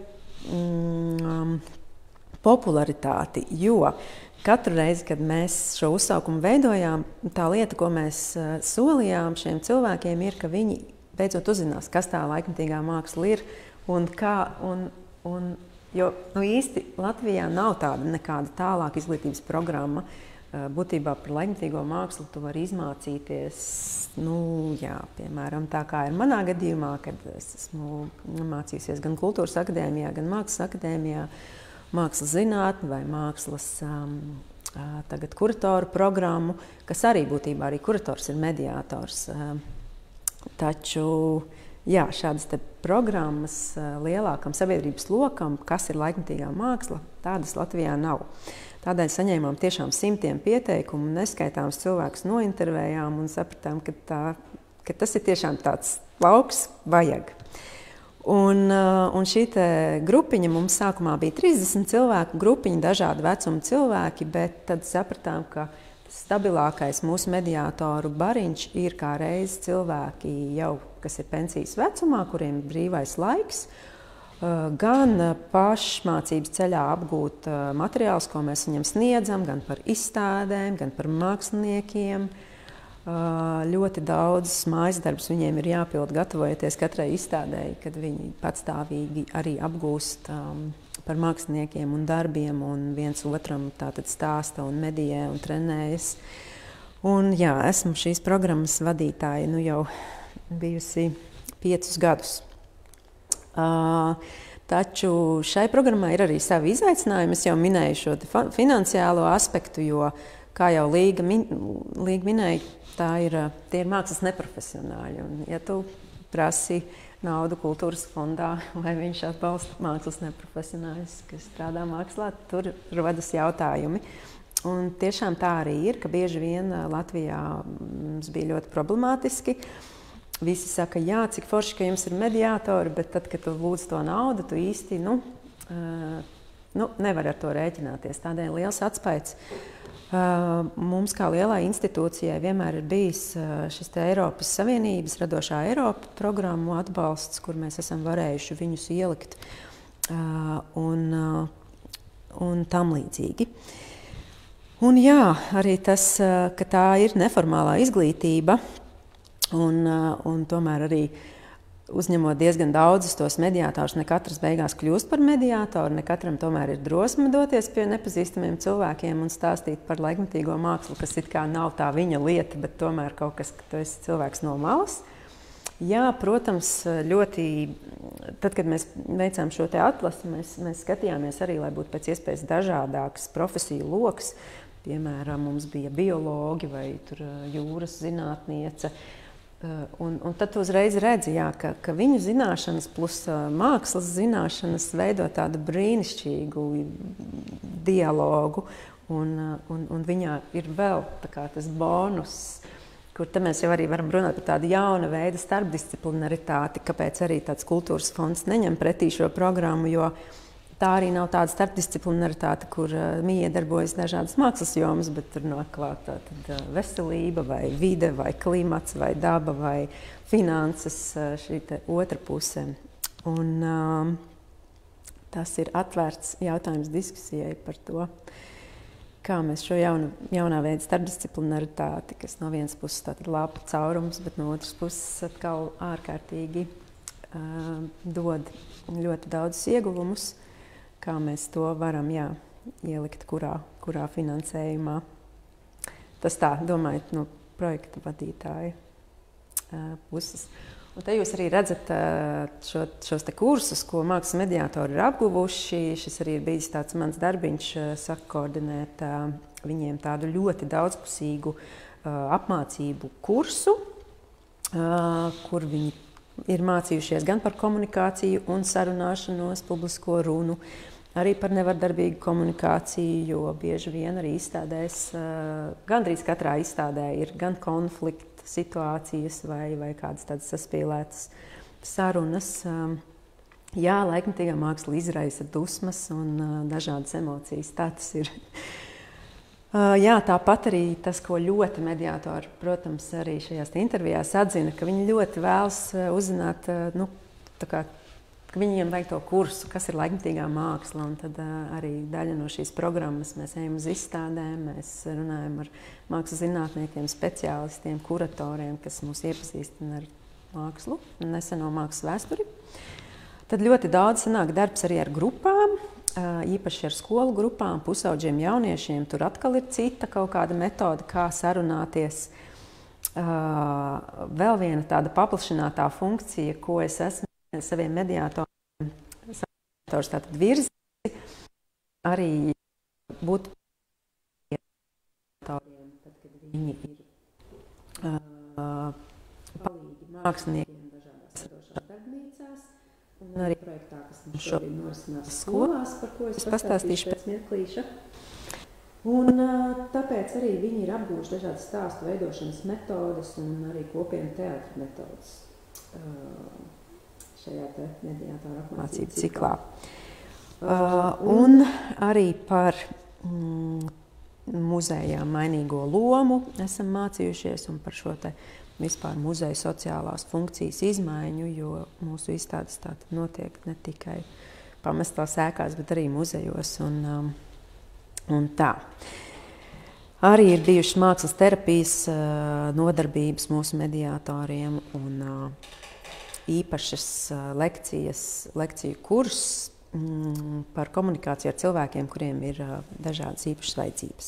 mm, popularitāti, jo katru reizi, kad mēs šo uzsaukumu veidojām, tā lieta, ko mēs solījām šiem cilvēkiem, ir, ka viņi beidzot uzzinās, kas tā laikmetīgā māksla ir un kā. Un, Un, jo nu, īsti Latvijā nav tāda nekāda tālāka izglītības programma. Būtībā par laikmetīgo mākslu tu vari izmācīties, nu, jā, piemēram, tā kā ir manā gadījumā, kad es esmu mācījusies gan kultūras akadēmijā, gan mākslas akadēmijā, mākslas zinātni vai mākslas um, tagad kuratoru programmu, kas arī būtībā arī kurators ir mediātors. Taču jā, šādas te programmas lielākam sabiedrības lokam, kas ir laikmetīgā māksla, tādas Latvijā nav. Tādēļ saņēmām tiešām simtiem pieteikumu, neskaitāms cilvēkus nointervējām un sapratām, ka, tā, ka tas ir tiešām tāds lauks vajag. Un, un šī te grupiņa mums sākumā bija trīsdesmit cilvēku grupiņa, dažādu vecumu cilvēki, bet tad sapratām, ka stabilākais mūsu mediātoru bariņš ir kā reiz cilvēki jau, kas ir pensijas vecumā, kuriem ir brīvais laiks, gan pašmācības ceļā apgūt materiālus, ko mēs viņam sniedzam, gan par izstādēm, gan par māksliniekiem. Ļoti daudz mājas darbus viņiem ir jāpild, gatavojoties katrai izstādēji, kad viņi patstāvīgi arī apgūst um, par māksliniekiem un darbiem, un viens otram tātad stāsta un medijē un trenējas. Un jā, esmu šīs programmas vadītāja nu jau bijusi piecus gadus. Uh, taču šai programmai ir arī savi izaicinājumi. Es jau minēju šo finansiālo aspektu, jo, kā jau Līga, min, Līga minēja, tā ir, tie ir mākslas neprofesionāļi. Un, ja tu prasi naudu kultūras fondā, vai viņš atbalsta mākslas neprofesionāļus, kas strādā mākslā, tur rodas jautājumi. Un tiešām tā arī ir, ka bieži vien Latvijā mums bija ļoti problemātiski. Visi saka, jā, cik forši, ka jums ir mediātori, bet tad, kad tu lūdz to naudu, tu īsti nu, nu, nevar ar to rēķināties. Tādēļ liels atspaids. Mums kā lielai institūcijai vienmēr ir bijis šis te Eiropas Savienības radošā Eiropa programmu atbalsts, kur mēs esam varējuši viņus ielikt un, un tam līdzīgi. Un jā, arī tas, ka tā ir neformālā izglītība, Un, un tomēr arī uzņemot diezgan daudzus tos mediātorus, ne katrs beigās kļūst par mediātoru, ne katram tomēr ir drosme doties pie nepazīstamiem cilvēkiem un stāstīt par laikmetīgo mākslu, kas it kā nav tā viņa lieta, bet tomēr kaut kas, ka tu esi cilvēks no malas. Jā, protams, ļoti, tad, kad mēs veicām šo te atlasi, mēs, mēs skatījāmies arī, lai būtu pēc iespējas dažādāks profesiju loks. Piemēram, mums bija biologi vai tur jūras zinātniece. Un, un tad tu uzreiz redzi, jā, ka, ka viņu zināšanas plus mākslas zināšanas veido tādu brīnišķīgu dialogu. Un, un, un viņā ir vēl tā kā tas bonus, kur te mēs jau arī varam runāt par tādu jaunu veidu starpdisciplinaritāti, kāpēc arī tāds kultūras fonds neņem pretī šo programmu, jo tā arī nav tāda starpdisciplinaritāte, kur uh, miedarbojas dažādas mākslas jomas, bet tur nāk klāta uh, veselība vai vide vai klimats vai daba vai finanses, uh, šī te otra puse. Un uh, tas ir atvērts jautājums diskusijai par to, kā mēs šo jaunu, jaunā veida starpdisciplinaritāti, kas no vienas puses tātad lapa caurums, bet no otras puses atkal ārkārtīgi uh, dod ļoti daudz ieguvumus, kā mēs to varam, jā, ielikt kurā, kurā finansējumā. Tas tā, domājot, no projekta vadītāja uh, puses. Un te jūs arī redzat uh, šo, šos te kursus, ko mākslas mediātori ir apguvuši. Šis arī ir bijis tāds mans darbiņš, uh, sakoordinēt uh, viņiem tādu ļoti daudzpusīgu uh, apmācību kursu, uh, kur viņi ir mācījušies gan par komunikāciju un sarunāšanos, publisko runu, arī par nevardarbīgu komunikāciju, jo bieži vien arī izstādēs, gandrīz katrā izstādē ir gan konflikta situācijas vai, vai kādas tādas saspīlētas sarunas. Jā, laikmetīgā māksla izraisa dusmas un dažādas emocijas, tā tas ir. Jā, tāpat arī tas, ko ļoti mediātori, protams, arī šajās intervijās atzina, ka viņi ļoti vēlas uzzināt, nu, tā kā, ka viņiem vajag to kursu, kas ir laikmetīgā māksla, un tad uh, arī daļa no šīs programmas mēs ejam uz izstādēm, mēs runājam ar mākslas zinātniekiem, speciālistiem, kuratoriem, kas mūs iepazīstina ar mākslu, neseno mākslas vēsturi. Tad ļoti daudz sanāk darbs arī ar grupām, uh, īpaši ar skolu grupām, pusaudžiem jauniešiem. Tur atkal ir cita kaut kāda metode, kā sarunāties. Uh, vēl viena tāda paplašinātā funkcija, ko es esmu saviem mediātoriem, mediātors tātad virzi, arī būt mediātoriem, tad, kad viņi ir uh, palīgi māksliniekiem dažādās radošās darbnīcās, un arī projektā, kas mums šobrīd norisinās skolās, par ko es pastāstīšu pēc mirklīša. Un uh, tāpēc arī viņi ir apgūši dažādas stāstu veidošanas metodes un arī kopienu teātra metodes. Uh, šajā te mediātora apmācību ciklā. Uh, un arī par mm, muzejā mainīgo lomu esam mācījušies un par šo te vispār muzeja sociālās funkcijas izmaiņu, jo mūsu izstādes tātad notiek ne tikai pamestās ēkās, bet arī muzejos un, um, un tā. Arī ir bijušas mākslas terapijas uh, nodarbības mūsu mediātoriem un uh, īpašas lekcijas, lekciju kurs mm, par komunikāciju ar cilvēkiem, kuriem ir uh, dažādas īpašas vajadzības.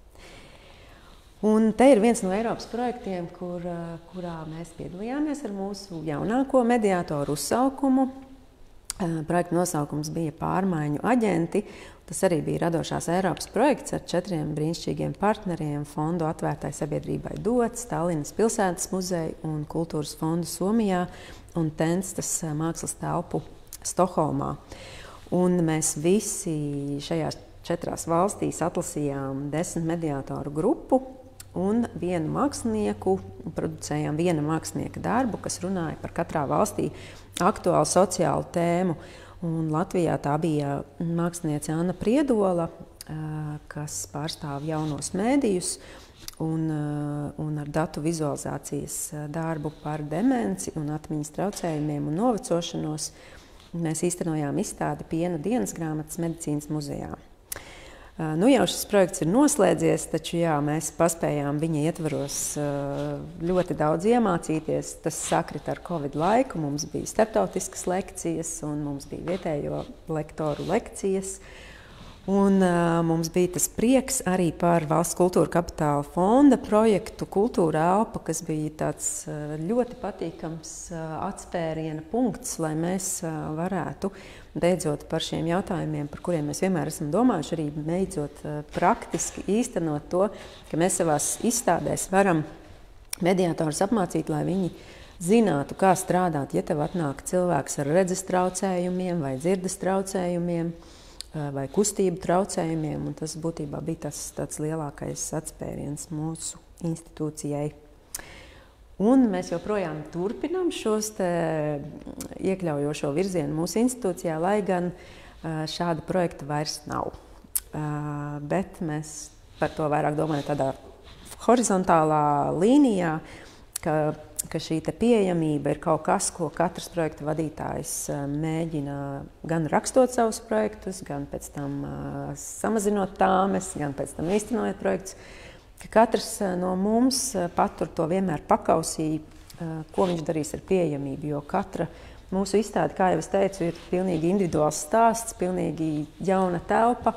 Un te ir viens no Eiropas projektiem, kur, uh, kurā mēs piedalījāmies ar mūsu jaunāko mediātoru uzsaukumu. Uh, projekta nosaukums bija Pārmaiņu aģenti. Tas arī bija radošās Eiropas projekts ar četriem brīnišķīgiem partneriem, fondu Atvērtai sabiedrībai Dots, Tallinas pilsētas muzeju un Kultūras fondu Somijā un Tenstas mākslas telpu Stokholmā. Un mēs visi šajās četrās valstīs atlasījām desmit mediātoru grupu un vienu mākslinieku, producējām viena mākslinieka darbu, kas runāja par katrā valstī aktuālu sociālu tēmu. Un Latvijā tā bija māksliniece Anna Priedola, kas pārstāv jaunos mēdījus un, un ar datu vizualizācijas darbu par demenci un atmiņas traucējumiem un novecošanos. Mēs īstenojām izstādi Piena dienas grāmatas medicīnas muzejā. Nu jau šis projekts ir noslēdzies, taču jā, mēs paspējām viņa ietvaros ļoti daudz iemācīties. Tas sakrit ar Covid laiku, mums bija starptautiskas lekcijas un mums bija vietējo lektoru lekcijas. Un uh, mums bija tas prieks arī par Valsts kultūra kapitāla fonda projektu Kultūra elpa, kas bija tāds uh, ļoti patīkams uh, atspēriena punkts, lai mēs uh, varētu beidzot par šiem jautājumiem, par kuriem mēs vienmēr esam domājuši, arī beidzot uh, praktiski īstenot to, ka mēs savās izstādēs varam mediatorus apmācīt, lai viņi zinātu, kā strādāt, ja tev atnāk cilvēks ar redzes traucējumiem vai dzirdes traucējumiem, vai kustību traucējumiem, un tas būtībā bija tas tāds lielākais atspēriens mūsu institūcijai. Un mēs joprojām turpinām šos te iekļaujošo virzienu mūsu institūcijā, lai gan šāda projekta vairs nav. Bet mēs par to vairāk domājam tādā horizontālā līnijā, ka ka šī pieejamība ir kaut kas, ko katrs projekta vadītājs mēģina gan rakstot savus projektus, gan pēc tam uh, samazinot tāmes, gan pēc tam īstenojot projektus, ka katrs no mums patur to vienmēr pakausī, uh, ko viņš darīs ar pieejamību, jo katra mūsu izstāde, kā jau es teicu, ir pilnīgi individuāls stāsts, pilnīgi jauna telpa,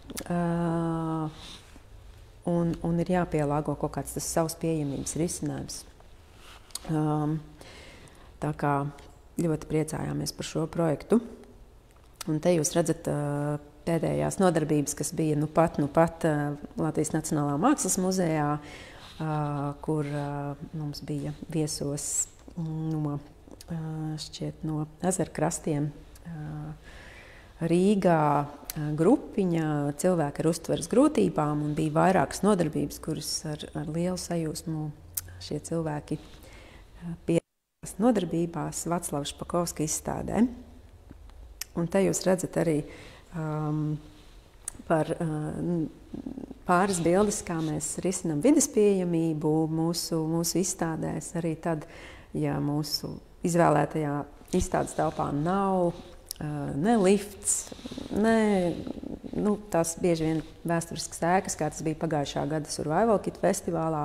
uh, un, un ir jāpielāgo kaut kāds tas savs pieejamības risinājums. Um, tā kā ļoti priecājāmies par šo projektu. Un te jūs redzat uh, pēdējās nodarbības, kas bija nu pat, nu pat uh, Latvijas Nacionālā mākslas muzejā, uh, kur uh, mums bija viesos no, uh, šķiet no ezerkrastiem uh, Rīgā uh, grupiņa cilvēki ar uztveres grūtībām, un bija vairākas nodarbības, kuras ar, ar lielu sajūsmu šie cilvēki piedalījās nodarbībās Vaclava Špakovska izstādē. Un te jūs redzat arī um, par uh, pāris bildes, kā mēs risinām vides pieejamību mūsu, mūsu izstādēs. Arī tad, ja mūsu izvēlētajā izstādes telpā nav uh, ne lifts, ne nu, tās bieži vien vēsturiskas ēkas, kā tas bija pagājušā gada Survival Kit festivālā,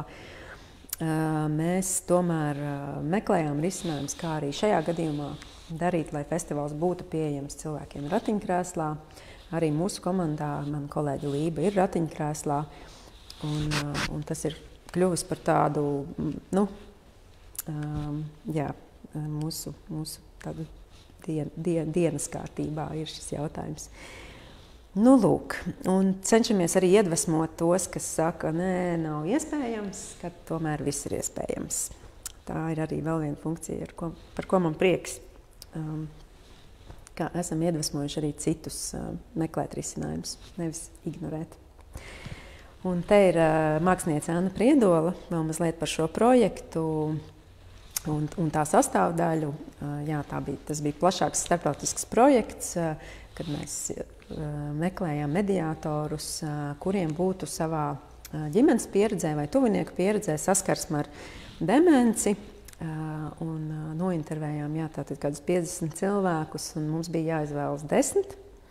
mēs tomēr meklējām risinājumus, kā arī šajā gadījumā darīt, lai festivāls būtu pieejams cilvēkiem ratiņkrēslā. Arī mūsu komandā mana kolēģe Lība ir ratiņkrēslā, un, un tas ir kļuvis par tādu, nu, jā, mūsu, mūsu tādu dien, dien, dienas kārtībā ir šis jautājums. Nu, lūk, un cenšamies arī iedvesmot tos, kas saka, nē, nav iespējams, ka tomēr viss ir iespējams. Tā ir arī vēl viena funkcija, ar ko, par ko man prieks, um, ka esam iedvesmojuši arī citus uh, meklēt risinājumus, nevis ignorēt. Un te ir uh, māksliniece Anna Priedola, vēl mazliet par šo projektu un, un tā sastāvdaļu. Uh, jā, tā bija, tas bija plašāks starptautisks projekts, uh, kad mēs meklējām mediātorus, kuriem būtu savā ģimenes pieredzē vai tuvinieku pieredzē saskarsme ar demenci. Un nointervējām jā, tātad kādus piecdesmit cilvēkus, un mums bija jāizvēlas desmit.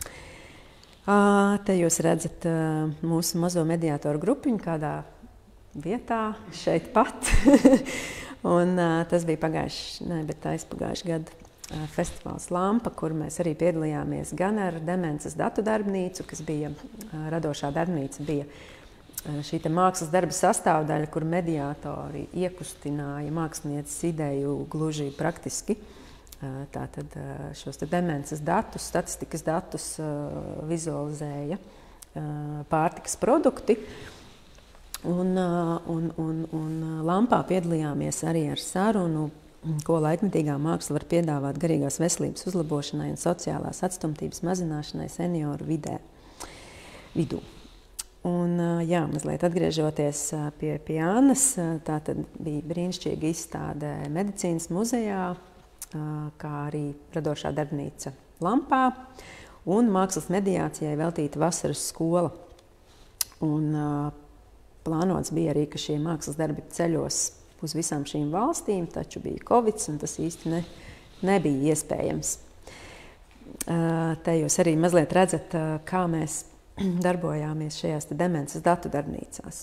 Te jūs redzat mūsu mazo mediātoru grupiņu kādā vietā, šeit pat. Un tas bija pagājuši, ne, bet aizpagājuši gadu. Festivāls Lampa, kur mēs arī piedalījāmies gan ar demences datu darbnīcu, kas bija radošā darbnīca, bija šī te mākslas darba sastāvdaļa, kur mediātori iekustināja mākslinieces ideju gluži praktiski. Tātad šos te demences datus, statistikas datus vizualizēja pārtikas produkti. Un, un, un, un Lampā piedalījāmies arī ar sarunu, ko laikmetīgā māksla var piedāvāt garīgās veselības uzlabošanai un sociālās atstumtības mazināšanai senioru vidē, vidū. Un, jā, mazliet atgriežoties pie, pie Annas, tā tad bija brīnišķīga izstāde Medicīnas muzejā, kā arī radošā darbnīca Lampā un mākslas mediācijai veltīta vasaras skola. Un plānots bija arī, ka šie mākslas darbi ceļos uz visām šīm valstīm, taču bija Covid, un tas īsti ne, nebija iespējams. Te jūs arī mazliet redzat, kā mēs darbojāmies šajās demences datu darbnīcās.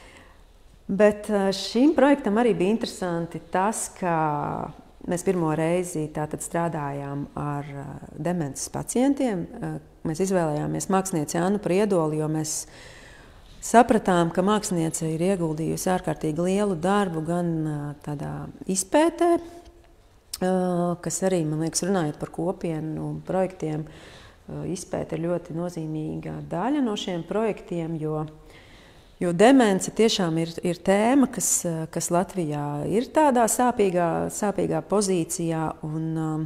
Bet šim projektam arī bija interesanti tas, ka mēs pirmo reizi tātad strādājām ar demences pacientiem. Mēs izvēlējāmies mākslinieci Annu Priedoli, jo mēs sapratām, ka māksliniece ir ieguldījusi ārkārtīgi lielu darbu gan tādā izpētē, kas arī, man liekas, runājot par kopienu projektiem, izpēte ir ļoti nozīmīga daļa no šiem projektiem, jo, jo demence tiešām ir, ir tēma, kas, kas Latvijā ir tādā sāpīgā, sāpīgā pozīcijā, un,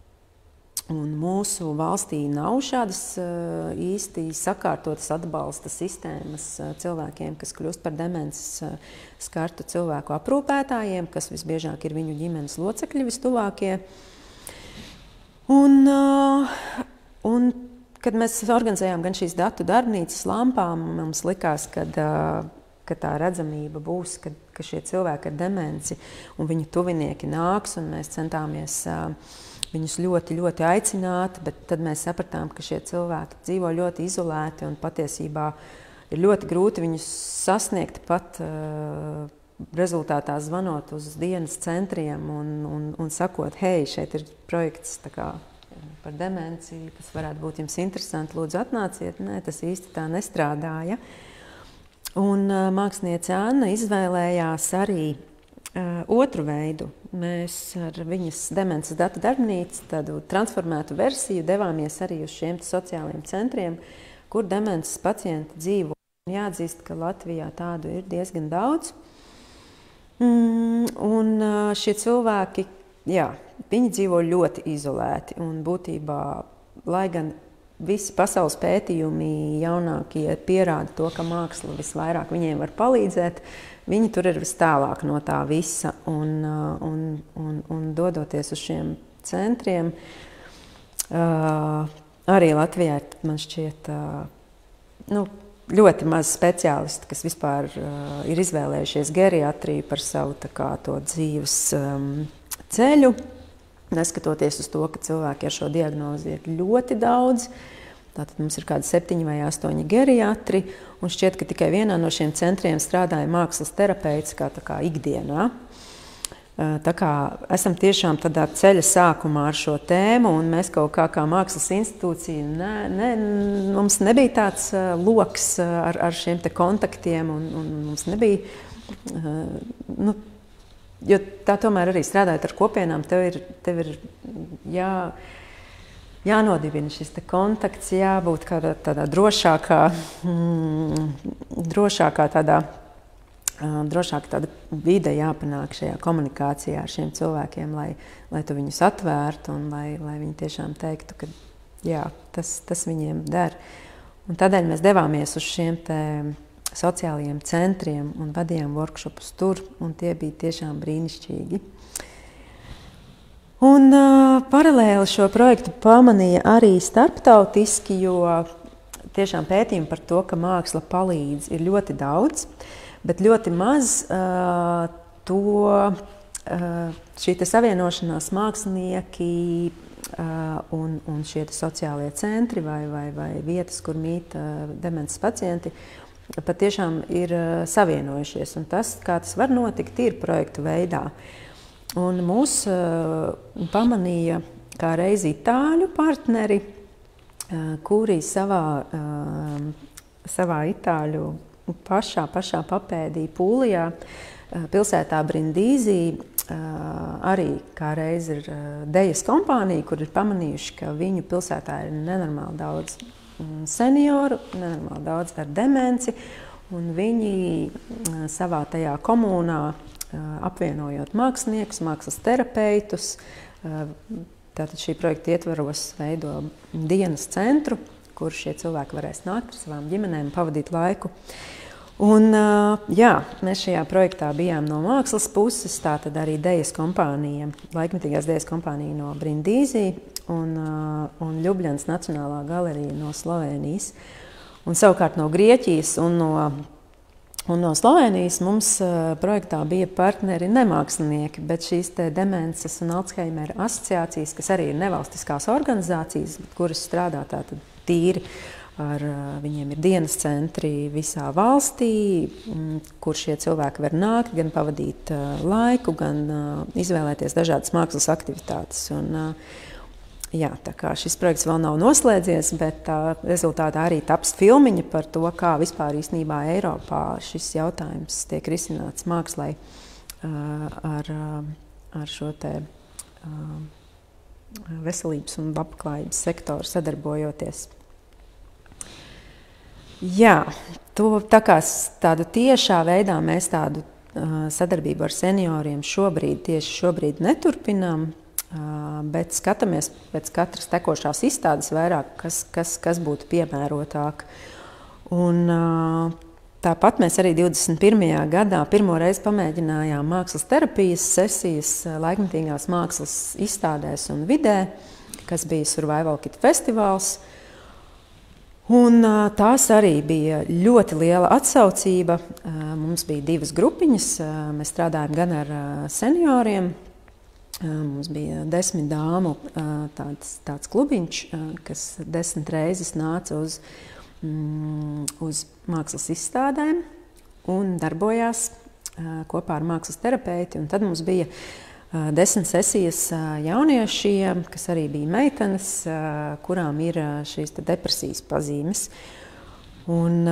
un mūsu valstī nav šādas īsti sakārtotas atbalsta sistēmas cilvēkiem, kas kļūst par demences skartu cilvēku aprūpētājiem, kas visbiežāk ir viņu ģimenes locekļi vistuvākie. Un, Un, kad mēs organizējām gan šīs datu darbnīcas lampām, mums likās, kad, ka tā redzamība būs, ka, ka šie cilvēki ar demenci un viņu tuvinieki nāks, un mēs centāmies viņus ļoti, ļoti aicināt, bet tad mēs sapratām, ka šie cilvēki dzīvo ļoti izolēti un patiesībā ir ļoti grūti viņus sasniegt pat rezultātā zvanot uz dienas centriem un, un, un sakot, hei, šeit ir projekts tā kā par demenciju, tas varētu būt jums interesanti, lūdzu atnāciet. Nē, tas īsti tā nestrādāja. Un uh, māksliniece Anna izvēlējās arī uh, otru veidu. Mēs ar viņas demences datu darbnīcu, tādu transformētu versiju, devāmies arī uz šiem sociālajiem centriem, kur demences pacienti dzīvo. Jāatzīst, ka Latvijā tādu ir diezgan daudz. Mm, un uh, šie cilvēki, jā, viņi dzīvo ļoti izolēti, un būtībā, lai gan visi pasaules pētījumi jaunākie pierāda to, ka māksla visvairāk viņiem var palīdzēt, viņi tur ir vis tālāk no tā visa, un, un, un, un dodoties uz šiem centriem, uh, arī Latvijā ir, man šķiet, uh, nu, ļoti maz speciālisti, kas vispār uh, ir izvēlējušies geriatriju par savu tā kā to dzīves um, ceļu. Neskatoties uz to, ka cilvēki ar šo diagnozi ir ļoti daudz, tātad mums ir kādi septiņi vai astoņi geriatri, un šķiet, ka tikai vienā no šiem centriem strādāja mākslas terapeits kā, tā kā ikdienā. Tā kā esam tiešām tādā ceļa sākumā ar šo tēmu, un mēs kaut kā kā mākslas institūcija, ne, ne, mums nebija tāds loks ar, ar šiem te kontaktiem, un, un mums nebija, nu, jo tā tomēr arī strādājot ar kopienām, tev ir, tev ir jā, jānodibina šis te kontakts, jābūt kādā tādā drošākā, mm, drošākā tādā, uh, drošāka tāda vide jāpanāk šajā komunikācijā ar šiem cilvēkiem, lai, lai tu viņus atvērtu un lai, lai viņi tiešām teiktu, ka jā, tas, tas viņiem der. Un tādēļ mēs devāmies uz šiem te sociālajiem centriem un vadījām workshopus tur, un tie bija tiešām brīnišķīgi. Un uh, paralēli šo projektu pamanīja arī starptautiski, jo tiešām pētījumi par to, ka māksla palīdz, ir ļoti daudz, bet ļoti maz uh, to, uh, šī te savienošanās mākslinieki uh, un, un šie te sociālie centri vai, vai, vai vietas, kur mīt uh, demences pacienti, patiešām ir uh, savienojušies, un tas, kā tas var notikt, ir projektu veidā. Un mūs uh, pamanīja kā reiz itāļu partneri, uh, kuri savā, uh, savā itāļu pašā, pašā papēdī Pūlijā, uh, pilsētā Brindīzī, uh, arī kā reiz ir uh, dejas kompānija, kur ir pamanījuši, ka viņu pilsētā ir nenormāli daudz senioru, nenormāli daudz ar demenci, un viņi savā tajā komunā, apvienojot māksliniekus, mākslas terapeitus, tātad šī projekta ietvaros veido dienas centru, kur šie cilvēki varēs nākt ar savām ģimenēm, pavadīt laiku. Un, jā, mēs šajā projektā bijām no mākslas puses, tātad arī dejas kompānija, laikmetīgās dejas kompānija no Brindīzī un, un Ļubļanas Nacionālā galerija no Slovēnijas. Un savukārt no Grieķijas un no, un no Slovēnijas mums projektā bija partneri nemākslinieki, bet šīs te demences un Alzheimera asociācijas, kas arī ir nevalstiskās organizācijas, kuras strādā tātad tīri ar, viņiem ir dienas centri visā valstī, kur šie cilvēki var nākt, gan pavadīt laiku, gan izvēlēties dažādas mākslas aktivitātes. Un, jā, tā kā šis projekts vēl nav noslēdzies, bet tā rezultātā arī taps filmiņa par to, kā vispār īstenībā Eiropā šis jautājums tiek risināts mākslai ar, ar šo te veselības un labklājības sektoru sadarbojoties. Jā, to, tā kā tādu tiešā veidā mēs tādu uh, sadarbību ar senioriem šobrīd, tieši šobrīd neturpinām, uh, bet skatāmies pēc katras tekošās izstādes vairāk, kas, kas, kas būtu piemērotāk. Un, uh, tāpat mēs arī divdesmit pirmajā gadā pirmo reizi pamēģinājām mākslas terapijas sesijas laikmetīgās mākslas izstādēs un vidē, kas bija Survival Kit festivāls. Un tās arī bija ļoti liela atsaucība. Mums bija divas grupiņas. Mēs strādājam gan ar senioriem. Mums bija desmit dāmu tāds, tāds klubiņš, kas desmit reizes nāca uz, uz mākslas izstādēm un darbojās kopā ar mākslas terapeiti. Un tad mums bija desmit sesijas jauniešiem, kas arī bija meitenes, kurām ir šīs depresijas pazīmes. Un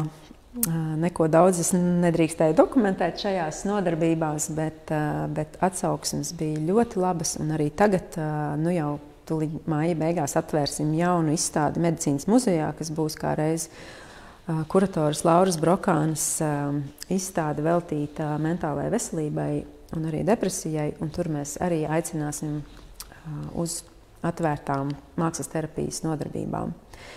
neko daudz es nedrīkstēju dokumentēt šajās nodarbībās, bet, bet atsauksmes bija ļoti labas. Un arī tagad, nu jau tūlīt māja beigās atvērsim jaunu izstādi Medicīnas muzejā, kas būs kā reiz kuratoras Lauras Brokānas izstāde veltīta mentālajai veselībai un arī depresijai, un tur mēs arī aicināsim uz atvērtām mākslas terapijas nodarbībām.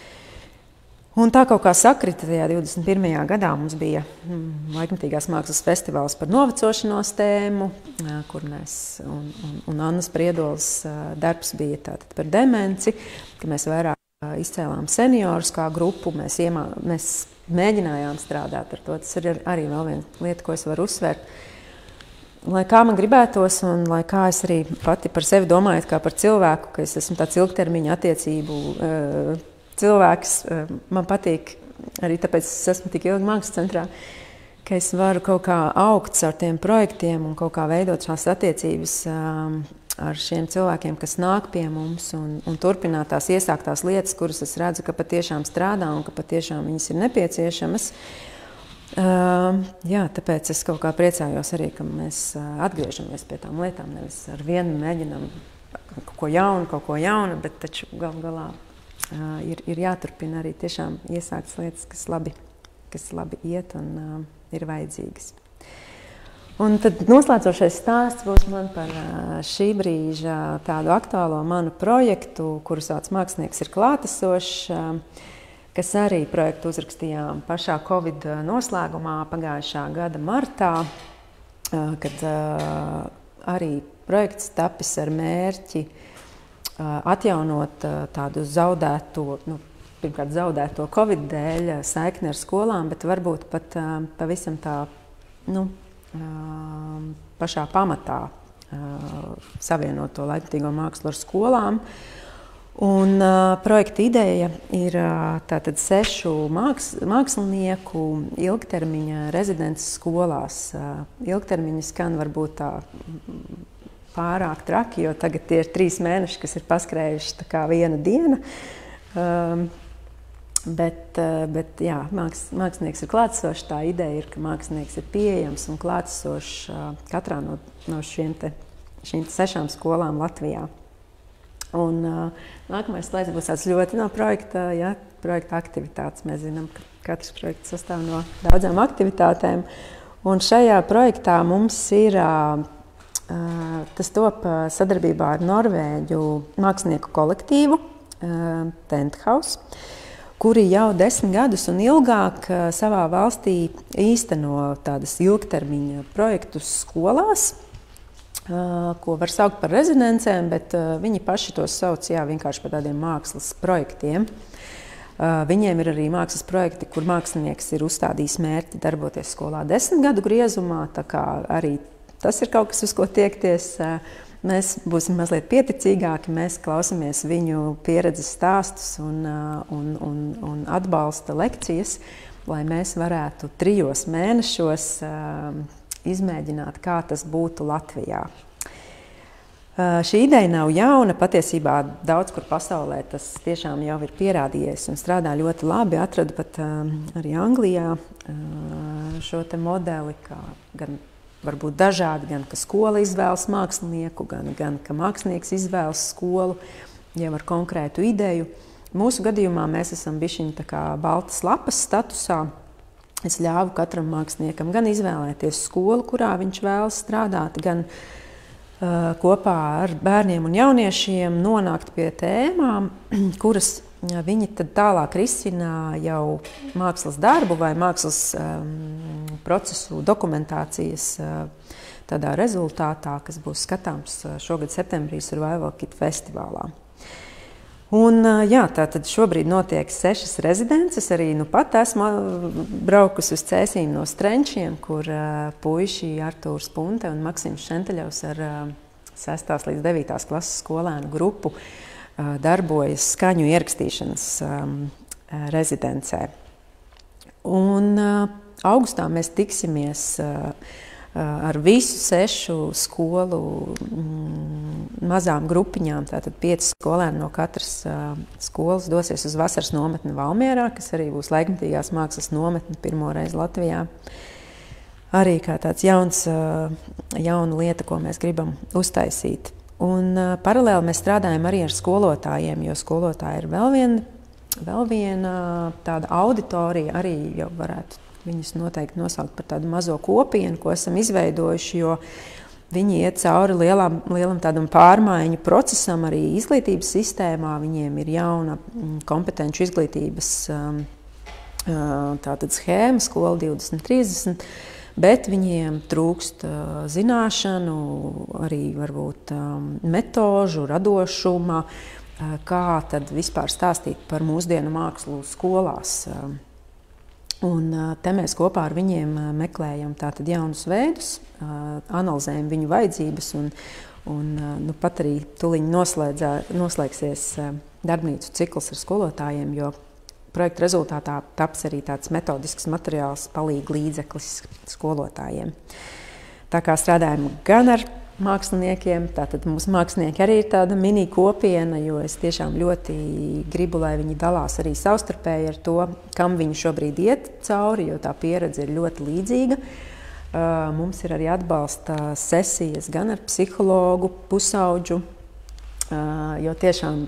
Un tā kaut kā sakrita tajā divdesmit pirmajā gadā mums bija mm, laikmetīgās mākslas festivāls par novecošanos tēmu, kur mēs, un, un, un Annas Priedoles darbs bija tātad par demenci, ka mēs vairāk izcēlām seniorus kā grupu, mēs, iemā, mēs mēģinājām strādāt ar to. Tas ir arī vēl viena lieta, ko es varu uzsvērt. Lai kā man gribētos, un lai kā es arī pati par sevi domāju, kā par cilvēku, ka es esmu tāds ilgtermiņa attiecību uh, cilvēks, uh, man patīk, arī tāpēc es esmu tik ilgi mākslas centrā, ka es varu kaut kā augt ar tiem projektiem un kaut kā veidot šās attiecības um, ar šiem cilvēkiem, kas nāk pie mums un, un turpināt tās iesāktās lietas, kuras es redzu, ka patiešām strādā un ka patiešām viņas ir nepieciešamas. Uh, jā, tāpēc es kaut kā priecājos arī, ka mēs uh, atgriežamies pie tām lietām, nevis ar vienu mēģinām kaut ko jaunu, kaut ko jaunu, bet taču gal galā uh, ir, ir jāturpina arī tiešām iesāktas lietas, kas labi, kas labi iet un uh, ir vajadzīgas. Un tad noslēdzošais stāsts būs man par uh, šī brīža tādu aktuālo manu projektu, kuru sauc Mākslinieks ir klātesošs, uh, kas arī projektu uzrakstījām pašā Covid noslēgumā pagājušā gada martā, kad arī projekts tapis ar mērķi atjaunot tādu zaudēto, nu, pirmkārt zaudēto Covid dēļ saikni ar skolām, bet varbūt pat pavisam tā, nu, pašā pamatā savienot to laikmetīgo mākslu ar skolām. Un uh, projekta ideja ir uh, tātad sešu māks, mākslinieku ilgtermiņa rezidences skolās. Uh, ilgtermiņa skan varbūt tā pārāk traki, jo tagad tie ir trīs mēneši, kas ir paskrējuši tā kā viena diena. Um, bet, uh, bet jā, māks, mākslinieks ir klātesošs. Tā ideja ir, ka mākslinieks ir pieejams un klātesošs uh, katrā no, no šiem te, šīm te sešām skolām Latvijā. Un uh, nākamais slaids būs tāds ļoti no projekta, ja, projekta aktivitātes. Mēs zinām, ka katrs projekts sastāv no daudzām aktivitātēm. Un šajā projektā mums ir, uh, uh, tas top sadarbībā ar Norvēģu mākslinieku kolektīvu uh, Tenthouse, kuri jau desmit gadus un ilgāk uh, savā valstī īsteno tādas ilgtermiņa projektus skolās, ko var saukt par rezidencēm, bet viņi paši tos sauc jā, vienkārši par tādiem mākslas projektiem. Viņiem ir arī mākslas projekti, kur mākslinieks ir uzstādījis mērķi darboties skolā desmit gadu griezumā, tā kā arī tas ir kaut kas, uz ko tiekties. mēs būsim mazliet pieticīgāki, mēs klausāmies viņu pieredzes stāstus un, un, un, un atbalsta lekcijas, lai mēs varētu trijos mēnešos uh, izmēģināt, kā tas būtu Latvijā. Uh, šī ideja nav jauna, patiesībā daudz kur pasaulē tas tiešām jau ir pierādījies un strādā ļoti labi. Atradu pat uh, arī Anglijā uh, šo te modeli, kā gan varbūt dažādi, gan ka skola izvēlas mākslinieku, gan, gan ka mākslinieks izvēlas skolu jau ar konkrētu ideju. Mūsu gadījumā mēs esam bišķiņi tā kā baltas lapas statusā. Es ļāvu katram māksliniekam gan izvēlēties skolu, kurā viņš vēlas strādāt, gan uh, kopā ar bērniem un jauniešiem nonākt pie tēmām, kuras viņi tad tālāk risina jau mākslas darbu vai mākslas um, procesu dokumentācijas uh, tādā rezultātā, kas būs skatāms šogad septembrī Survival Kit festivālā. Un, uh, jā, tātad šobrīd notiek sešas rezidences. Arī nu pat esmu braukusi uz Cēsīm no Strenčiem, kur uh, puiši Artūrs Punte un Maksims Šenteļovs ar uh, sestās līdz devītās klases skolēnu grupu darbojas skaņu ierakstīšanas um, rezidencē. Un uh, augustā mēs tiksimies uh, ar visu sešu skolu mm, mazām grupiņām. Tātad pieci skolēni no katras uh, skolas dosies uz vasaras nometni Valmierā, kas arī būs laikmetīgās mākslas nometne pirmo reizi Latvijā. Arī kā tāds jauns, uh, jauna lieta, ko mēs gribam uztaisīt. Un uh, paralēli mēs strādājam arī ar skolotājiem, jo skolotāji ir vēl viena, vēl viena tāda auditorija, arī jau varētu viņus noteikti nosaukt par tādu mazo kopienu, ko esam izveidojuši, jo viņi iet cauri lielam, lielam tādam pārmaiņu procesam arī izglītības sistēmā. Viņiem ir jauna kompetenču izglītības um, tātad schēma, skola divdesmit trīsdesmit. Bet viņiem trūkst uh, zināšanu, arī varbūt um, metožu, radošuma, uh, kā tad vispār stāstīt par mūsdienu mākslu skolās. Uh, un uh, te mēs kopā ar viņiem uh, meklējam tātad jaunus veidus, uh, analizējam viņu vajadzības un, un uh, nu, pat arī tuliņ noslēdzā, noslēgsies uh, darbnīcu cikls ar skolotājiem, jo projekta rezultātā taps arī tāds metodisks materiāls, palīga līdzeklis skolotājiem. Tā kā strādājam gan ar māksliniekiem, tātad mūsu mākslinieki arī ir tāda mini kopiena, jo es tiešām ļoti gribu, lai viņi dalās arī savstarpēji ar to, kam viņi šobrīd iet cauri, jo tā pieredze ir ļoti līdzīga. Uh, mums ir arī atbalsta sesijas gan ar psihologu, pusauģu, uh, jo tiešām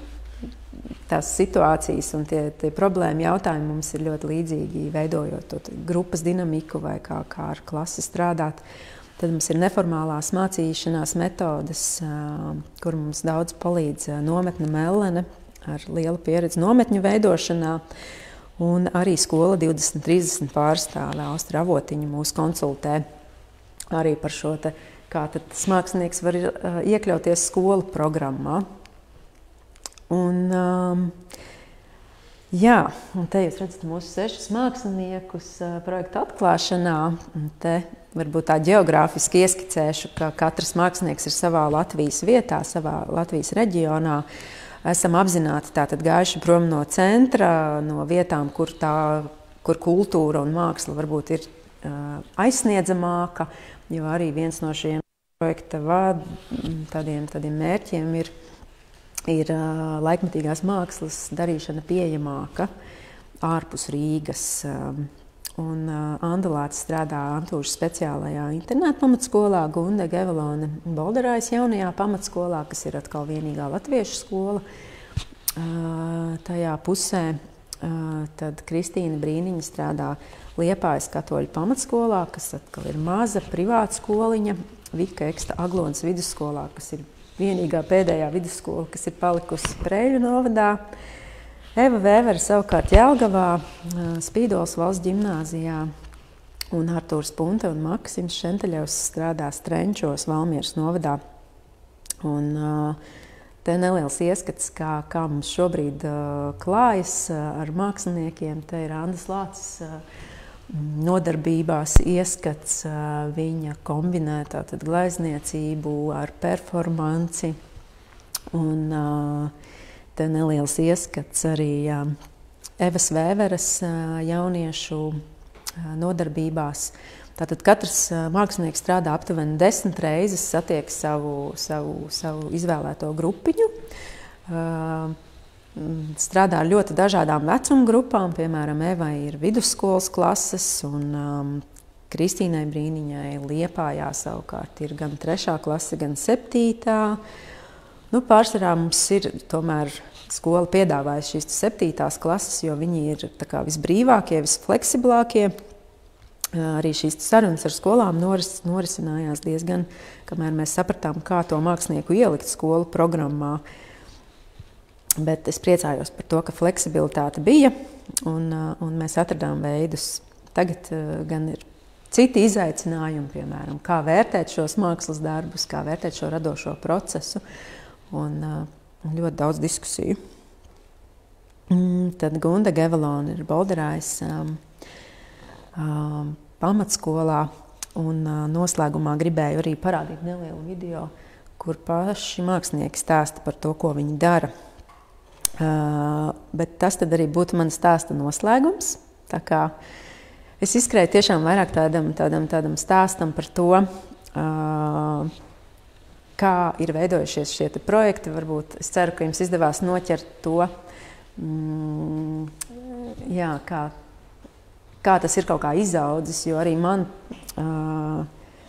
tās situācijas un tie, tie problēma jautājumi mums ir ļoti līdzīgi, veidojot to grupas dinamiku vai kā, kā ar klasi strādāt. Tad mums ir neformālās mācīšanās metodes, kur mums daudz palīdz nometne Mellene ar lielu pieredzi nometņu veidošanā. Un arī skola divdesmit trīsdesmit pārstāve Austra Avotiņa mūs konsultē arī par šo te, kā tad tas mākslinieks var iekļauties skolu programmā. Un, um, jā, un te jūs redzat mūsu sešus māksliniekus uh, projekta atklāšanā. Un te varbūt tā ģeogrāfiski ieskicēšu, ka katrs mākslinieks ir savā Latvijas vietā, savā Latvijas reģionā. Esam apzināti tātad gājuši prom no centra, no vietām, kur, tā, kur kultūra un māksla varbūt ir uh, aizsniedzamāka, jo arī viens no šiem projekta vād, tādiem, tādiem mērķiem ir ir uh, laikmetīgās mākslas darīšana pieejamāka ārpus Rīgas. Um, un uh, Andulāts strādā Antūžas speciālajā internāta pamatskolā, Gunde Gevelone Bolderājas jaunajā pamatskolā, kas ir atkal vienīgā latviešu skola. Uh, tajā pusē uh, tad Kristīna Brīniņa strādā Liepājas katoļu pamatskolā, kas atkal ir maza privāta skoliņa, Vika Eksta Aglonas vidusskolā, kas ir vienīgā pēdējā vidusskola, kas ir palikusi Preļu novadā. Eva Vēvera savukārt Jelgavā, Spīdolas valsts ģimnāzijā, un Artūrs Punte un Maksims Šenteļovs strādā Strenčos, Valmieras novadā. Un te neliels ieskats, kā, kā mums šobrīd klājas ar māksliniekiem. Te ir Andas Lācis nodarbībās ieskats, viņa kombinē tātad glaizniecību ar performanci. Un te neliels ieskats arī Evas Vēveres jauniešu nodarbībās. Tātad katrs mākslinieks strādā aptuveni desmit reizes, satiek savu, savu, savu izvēlēto grupiņu. Strādā ar ļoti dažādām vecuma grupām, piemēram, Evai ir vidusskolas klases un um, Kristīnai Brīniņai Liepājā savukārt ir gan trešā klase, gan septītā. Nu, pārsvarā mums ir tomēr skola piedāvājusi šīs septītās klases, jo viņi ir tā kā visbrīvākie, visfleksiblākie. Arī šīs sarunas ar skolām noris, norisinājās diezgan, kamēr mēs sapratām, kā to mākslinieku ielikt skolu programmā. Bet es priecājos par to, ka fleksibilitāte bija un, un mēs atradām veidus. Tagad gan ir citi izaicinājumi, piemēram, kā vērtēt šos mākslas darbus, kā vērtēt šo radošo procesu un, un ļoti daudz diskusiju. Tad Gunda Gevalone ir Bolderājs um, um, pamatskolā un uh, noslēgumā gribēju arī parādīt nelielu video, kur paši mākslinieki stāsta par to, ko viņi dara. Uh, bet tas tad arī būtu mans stāsta noslēgums. Tā kā es izskrēju tiešām vairāk tādam, tādam, tādam stāstam par to, uh, kā ir veidojušies šie projekti. Varbūt es ceru, ka jums izdevās noķert to, mm, jā, kā, kā tas ir kaut kā izaudzis, jo arī man uh,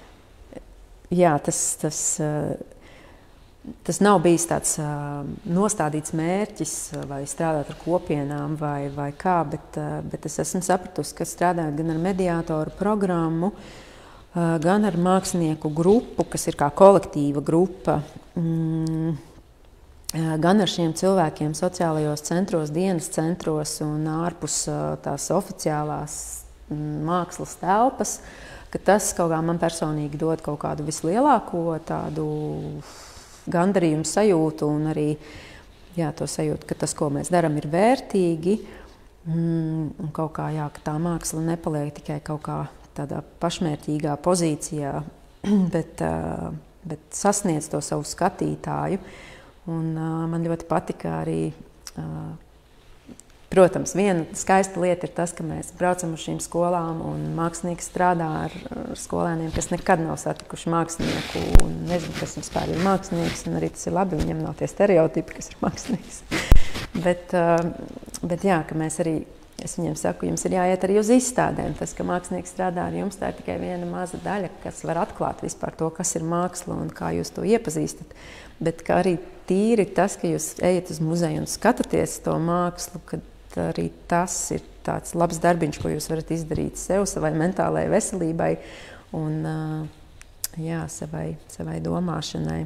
jā, tas, tas uh, Tas nav bijis tāds uh, nostādīts mērķis vai strādāt ar kopienām vai, vai kā, bet, uh, bet es esmu sapratusi, ka strādājot gan ar mediātoru programmu, uh, gan ar mākslinieku grupu, kas ir kā kolektīva grupa, mm, uh, gan ar šiem cilvēkiem sociālajos centros, dienas centros un ārpus uh, tās oficiālās mm, mākslas telpas, ka tas kaut kā man personīgi dod kaut kādu vislielāko tādu gandarījumu sajūtu un arī jā, to sajūtu, ka tas, ko mēs darām, ir vērtīgi. Mm, un kaut kā, jā, ka tā māksla nepaliek tikai kaut kā tādā pašmērķīgā pozīcijā, bet, uh, bet sasniedz to savu skatītāju. Un uh, man ļoti patika arī, uh, protams, viena skaista lieta ir tas, ka mēs braucam uz šīm skolām un mākslinieki strādā ar, ar skolēniem, kas nekad nav satikuši mākslinieku un nezinu, kas vispār ir mākslinieks, un arī tas ir labi, viņam nav tie stereotipi, kas ir mākslinieks. bet, bet jā, ka mēs arī, es viņiem saku, jums ir jāiet arī uz izstādēm. Tas, ka mākslinieks strādā ar jums, tā ir tikai viena maza daļa, kas var atklāt vispār to, kas ir māksla un kā jūs to iepazīstat. Bet ka arī tīri tas, ka jūs ejat uz muzeju un skatāties to mākslu, kad arī tas ir tāds labs darbiņš, ko jūs varat izdarīt sev, savai mentālajai veselībai un jā, savai, savai domāšanai.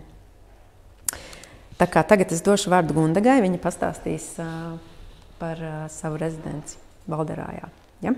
Tā kā tagad es došu vārdu Gundagai, viņa pastāstīs par savu rezidenci Bolderājā. Ja?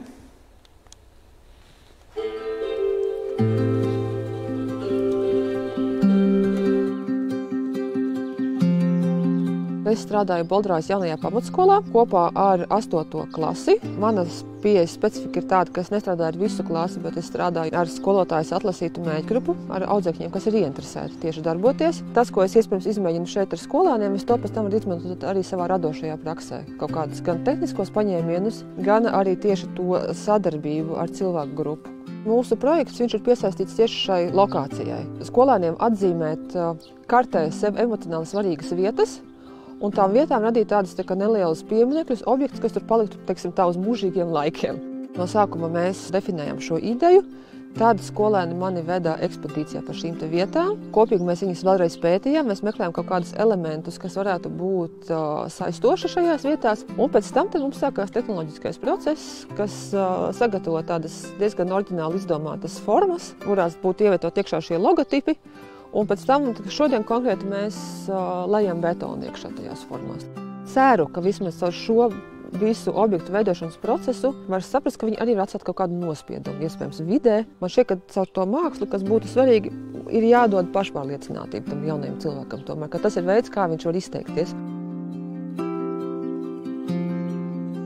Es strādāju Bolderājas jaunajā pamatskolā kopā ar astoto klasi. Manas pieejas specifika ir tāda, ka es nestrādāju ar visu klasi, bet es strādāju ar skolotājas atlasītu mēģgrupu, ar audzēkņiem, kas ir ieinteresēti tieši darboties. Tas, ko es iespējams izmēģinu šeit ar skolāniem, es to pēc tam varu izmantot arī savā radošajā praksē. Kaut kādus gan tehniskos paņēmienus, gan arī tieši to sadarbību ar cilvēku grupu. Mūsu projekts viņš ir piesaistīts tieši šai lokācijai. Skolēniem atzīmēt kartē sev emocionāli svarīgas vietas, un tām vietām radīt tādas tā kā nelielas pieminekļus, objektus, kas tur paliktu, teiksim, tā uz mūžīgiem laikiem. No sākuma mēs definējam šo ideju, tad skolēni mani veda ekspedīcijā par šīm te vietām. Kopīgi mēs viņus vēlreiz pētījām, mēs meklējām kaut kādus elementus, kas varētu būt uh, saistoši šajās vietās, un pēc tam tad mums sākās tehnoloģiskais process, kas uh, sagatavo tādas diezgan oriģināli izdomātas formas, kurās būtu ievietot iekšā šie logotipi. Un pēc tam, šodien konkrēti mēs uh, lejam betonu iekšā tajās formās. Ceru, ka vismaz ar šo visu objektu veidošanas procesu var saprast, ka viņi arī var atstāt kaut kādu nospiedumu, iespējams vidē. Man šķiet, ka caur to mākslu, kas būtu svarīgi, ir jādod pašpārliecinātību tam jaunajam cilvēkam tomēr, ka tas ir veids, kā viņš var izteikties.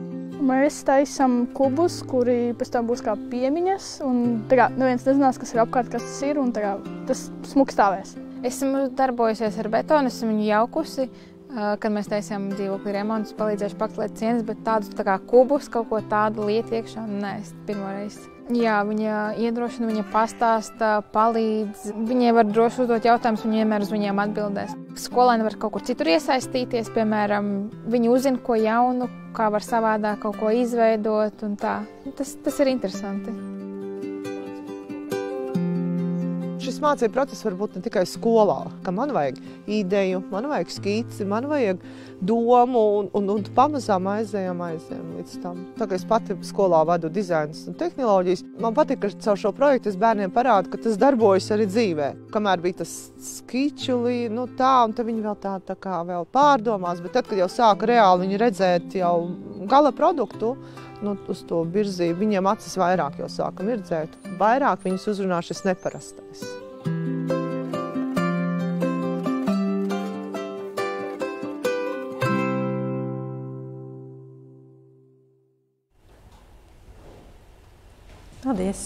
Mēs taisam kubus, kuri pēc tam būs kā piemiņas, un tā kā neviens nezinās, kas ir apkārt, kas tas ir, un tā kā tas smuki stāvēs. Esmu darbojusies ar betonu, esmu viņu jaukusi, kad mēs taisījām dzīvokļu remontus, palīdzējuši pakliet cienas, bet tādus tā kā kubus, kaut ko tādu lietu iekšā, nē, es pirmo reizi. Jā, viņa iedrošina, viņa pastāsta, palīdz. Viņai var droši uzdot jautājumus, viņa vienmēr uz viņiem atbildēs. Skolēni var kaut kur citur iesaistīties, piemēram, viņi uzzina ko jaunu, kā var savādāk kaut ko izveidot un tā. Tas, tas ir interesanti. Šis mācību process var būt ne tikai skolā, ka man vajag ideju, man vajag skici, man vajag domu un, un, un pamazām aizējām, aizējām līdz tam. Tā kā es pati skolā vadu dizainas un tehnoloģijas, man patīk, ka caur šo projektu es bērniem parādu, ka tas darbojas arī dzīvē. Kamēr bija tas skičulī, nu tā, un tad viņi vēl tā, tā kā vēl pārdomās, bet tad, kad jau sāka reāli viņi redzēt jau gala produktu, nu, uz to virzību, viņiem acis vairāk jau sāka mirdzēt. Vairāk viņus uzrunā šis neparastais. Paldies!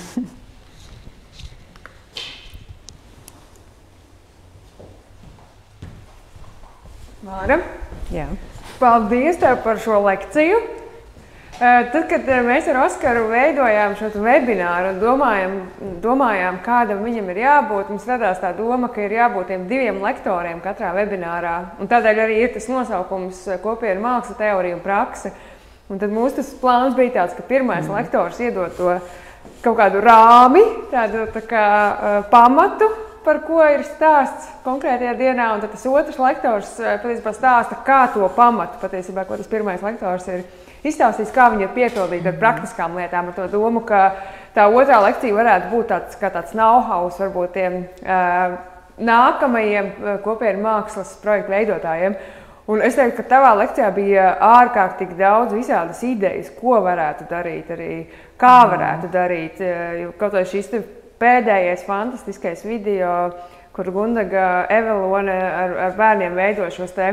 Māra, Jā. paldies tev par šo lekciju. Tad, kad mēs ar Oskaru veidojām šo webināru un domājām, domājām, kādam viņam ir jābūt, mums radās tā doma, ka ir jābūt tiem diviem lektoriem katrā webinārā. Un tādēļ arī ir tas nosaukums Kopiena māksla, teorija un prakse. Un tad mūsu tas plāns bija tāds, ka pirmais mm. lektors iedod to kaut kādu rāmi, tādu tā kā uh, pamatu, par ko ir stāsts konkrētajā dienā, un tad tas otrs lektors patiesībā stāsta, kā to pamatu, patiesībā, ko tas pirmais lektors ir izstāstījis, kā viņi ir piepildīti ar praktiskām lietām, ar to domu, ka tā otrā lekcija varētu būt tāds, kā tāds know-how varbūt tiem uh, nākamajiem Kopiena mākslas projektu veidotājiem. Un es teiktu, ka tavā lekcijā bija ārkārtīgi daudz visādas idejas, ko varētu darīt, arī kā varētu darīt. Kaut vai šis pēdējais fantastiskais video, kur Gundaga Evelone ar, ar bērniem veido šos te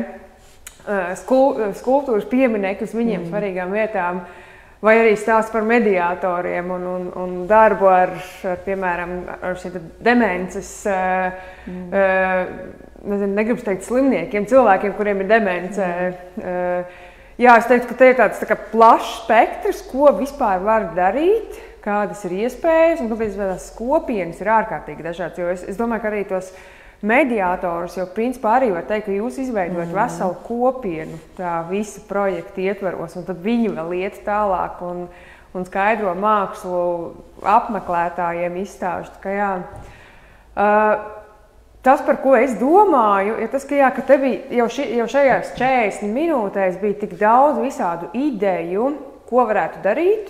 skulptūras pieminekļus viņiem mm. svarīgām vietām, vai arī stāsts par mediātoriem un, un, un darbu ar, ar piemēram, ar šī demences, mm. uh, nezinu, negribu teikt slimniekiem, cilvēkiem, kuriem ir demence. Mm. Jā, es teiktu, ka te ir tāds tā kā plašs spektrs, ko vispār var darīt, kādas ir iespējas, un kāpēc tās kopienas ir ārkārtīgi dažādas, jo es, es domāju, ka arī tos mediātorus, jo principā arī var teikt, ka jūs izveidojat mm. veselu kopienu tā visa projekta ietvaros, un tad viņi vēl iet tālāk un, un skaidro mākslu apmeklētājiem izstāžu. Ka jā, uh, tas, par ko es domāju, ir tas, ka, jā, ka te bija jau, ši, jau šajās četrdesmit minūtēs bija tik daudz visādu ideju, ko varētu darīt.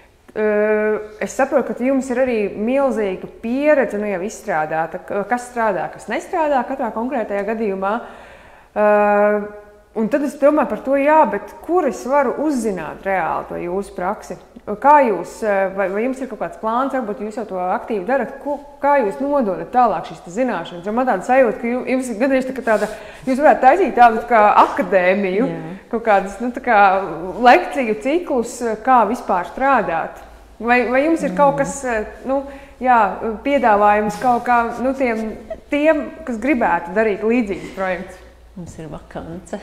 Es saprotu, ka jums ir arī milzīga pieredze, nu jau izstrādāta, kas strādā, kas nestrādā katrā konkrētajā gadījumā. Un tad es domāju par to, jā, bet kur es varu uzzināt reāli to jūsu praksi? Kā jūs, vai, vai jums ir kaut kāds plāns, varbūt jūs jau to aktīvi darat, ko, kā jūs nododat tālāk šīs zināšanas? Jo man tāda sajūta, ka jums ir gadījums tā, ka tāda, jūs varētu taisīt tādu kā akadēmiju, jā. Kaut kādas, nu, tā kā lekciju ciklus, kā vispār strādāt. Vai, vai jums ir kaut kas, nu, jā, piedāvājums kaut kā, nu, tiem, tiem, kas gribētu darīt līdzīgus projektus? Mums ir vakance.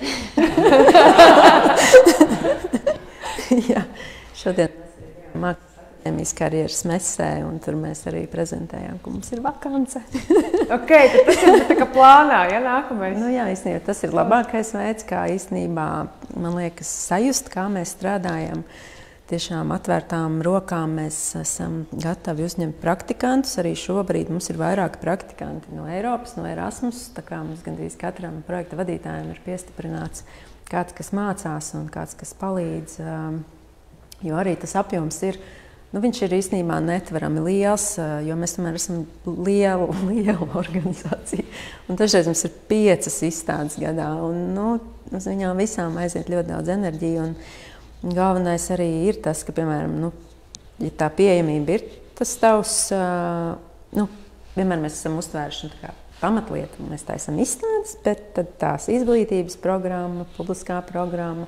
Jā, šodien Mākslas akadēmijas karjeras mesē, un tur mēs arī prezentējām, ka mums ir vakance. Ok, tad tas ir tā kā plānā, ja, nākamais? Nu jā, īstenībā tas ir labākais veids, kā īstenībā, man liekas, sajust, kā mēs strādājam. Tiešām atvērtām rokām mēs esam gatavi uzņemt praktikantus. Arī šobrīd mums ir vairāki praktikanti no Eiropas, no Erasmus. Tā kā mums gandrīz katram projekta vadītājiem ir piestiprināts kāds, kas mācās un kāds, kas palīdz. Jo arī tas apjoms ir, nu viņš ir īstenībā netverami liels, jo mēs tomēr esam liela, liela organizācija. Un dažreiz mums ir piecas izstādes gadā, un nu, uz viņām visām aiziet ļoti daudz enerģiju. Un, galvenais arī ir tas, ka, piemēram, nu, ja tā pieejamība ir tas tavs, uh, nu, vienmēr mēs esam uztvēruši nu, tā kā pamatlietu, mēs taisam izstādes, bet tad tās izglītības programma, publiskā programma,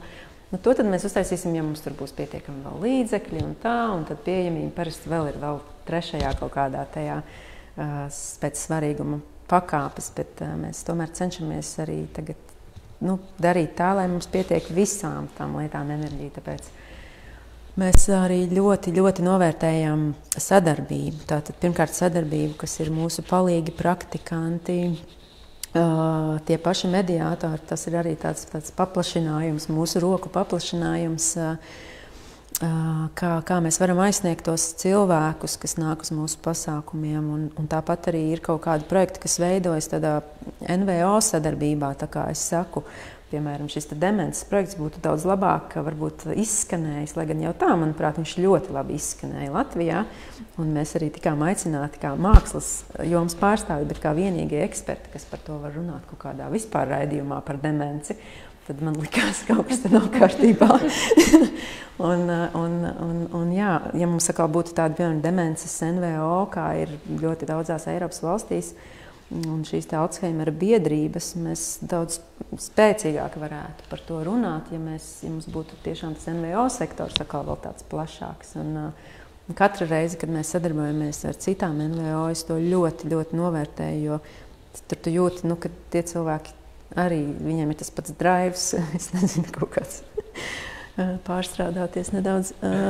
Nu, to tad mēs uztaisīsim, ja mums tur būs pietiekami vēl līdzekļi un tā, un tad pieejamība parasti vēl ir vēl trešajā kaut kādā tajā uh, pēc svarīguma pakāpes, bet uh, mēs tomēr cenšamies arī tagad nu, darīt tā, lai mums pietiek visām tām lietām enerģija. Tāpēc mēs arī ļoti, ļoti novērtējam sadarbību. Tātad pirmkārt sadarbību, kas ir mūsu palīgi, praktikanti, Uh, tie paši mediātori, tas ir arī tāds, tāds paplašinājums, mūsu roku paplašinājums, uh, uh, kā, kā mēs varam aizsniegt tos cilvēkus, kas nāk uz mūsu pasākumiem. Un, un tāpat arī ir kaut kādi projekti, kas veidojas tādā N V O sadarbībā, tā kā es saku. Piemēram, šis demences projekts būtu daudz labāk varbūt izskanējis, lai gan jau tā, manuprāt, viņš ļoti labi izskanēja Latvijā. Un mēs arī tikām aicināti kā mākslas jomas pārstāvi, bet kā vienīgie eksperti, kas par to var runāt kaut kādā vispār raidījumā par demenci. Tad man likās, ka kaut kas te nav kārtībā. un, un, un, un jā, ja mums atkal būtu tāda, piemēram, demences N V O, kā ir ļoti daudzās Eiropas valstīs, un šīs te Alzheimera biedrības, mēs daudz spēcīgāk varētu par to runāt, ja, mēs, ja mums būtu tiešām tas N V O sektors atkal vēl tāds plašāks. Un, un katra reize, kad mēs sadarbojamies ar citām N V O, es to ļoti, ļoti novērtēju, jo tur tu jūti, nu, ka tie cilvēki arī, viņiem ir tas pats drives, es nezinu, kaut kāds pārstrādāties nedaudz.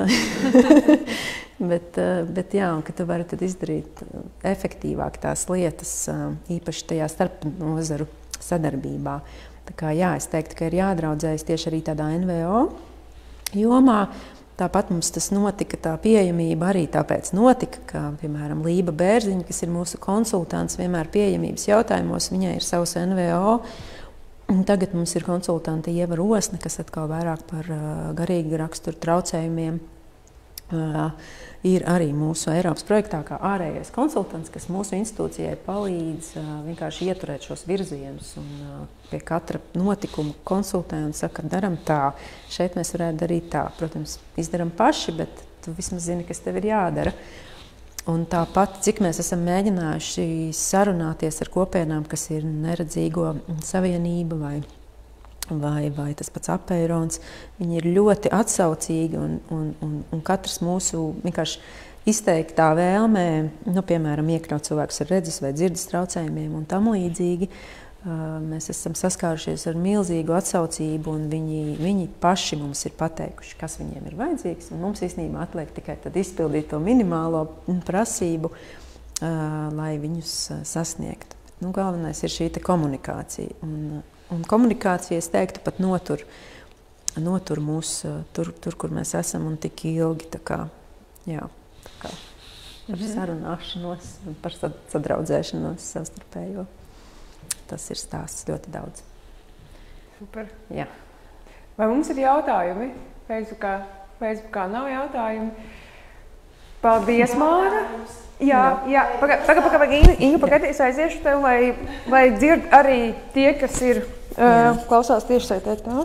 bet, bet jā, un ka tu vari tad izdarīt efektīvāk tās lietas, īpaši tajā starp nozaru sadarbībā. Tā kā jā, es teiktu, ka ir jādraudzējas tieši arī tādā N V O jomā. Tāpat mums tas notika, tā pieejamība arī tāpēc notika, ka, piemēram, Lība Bērziņa, kas ir mūsu konsultants vienmēr pieejamības jautājumos, viņai ir savs N V O. Tagad mums ir konsultante Ieva Rosne, kas atkal vairāk par uh, garīgi raksturu traucējumiem uh, ir arī mūsu Eiropas projektā kā ārējais konsultants, kas mūsu institūcijai palīdz uh, vienkārši ieturēt šos virzienus un uh, pie katra notikuma konsultē un saka, daram tā, šeit mēs varētu darīt tā. Protams, izdaram paši, bet tu vismaz zini, kas tev ir jādara. Un tāpat, cik mēs esam mēģinājuši sarunāties ar kopienām, kas ir Neredzīgo savienība vai, vai, vai tas pats Apeirons, viņi ir ļoti atsaucīgi un, un, un, un katrs mūsu vienkārši izteiktā vēlmē, nu, piemēram, iekļaut cilvēkus ar redzes vai dzirdes traucējumiem un tam līdzīgi, mēs esam saskārušies ar milzīgu atsaucību un viņi, viņi paši mums ir pateikuši, kas viņiem ir vajadzīgs. Un mums īstenībā atliek tikai tad izpildīt to minimālo prasību, lai viņus sasniegtu. Nu, galvenais ir šī te komunikācija. Un, un komunikācija, es teiktu, pat notur, notur mūs tur, tur, kur mēs esam un tik ilgi. Tā kā, jā, tā kā par sarunāšanos, par sadraudzēšanos savstarpējo. Tas ir stāsts ļoti daudz. Super. Jā. Vai mums ir jautājumi? Facebookā, Facebookā nav jautājumi. Paldies, Māra. Jā, jā. Pagaid, pagaid, pagaid, Inga, Inga pagaid, es aiziešu tev, lai, lai dzird arī tie, kas ir uh, klausās tiešsaitē. Tā.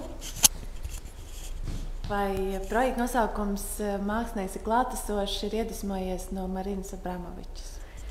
Vai projekta nosaukums Mākslinieks ir klātesošs ir iedvesmojies no Marinas Abramovičas?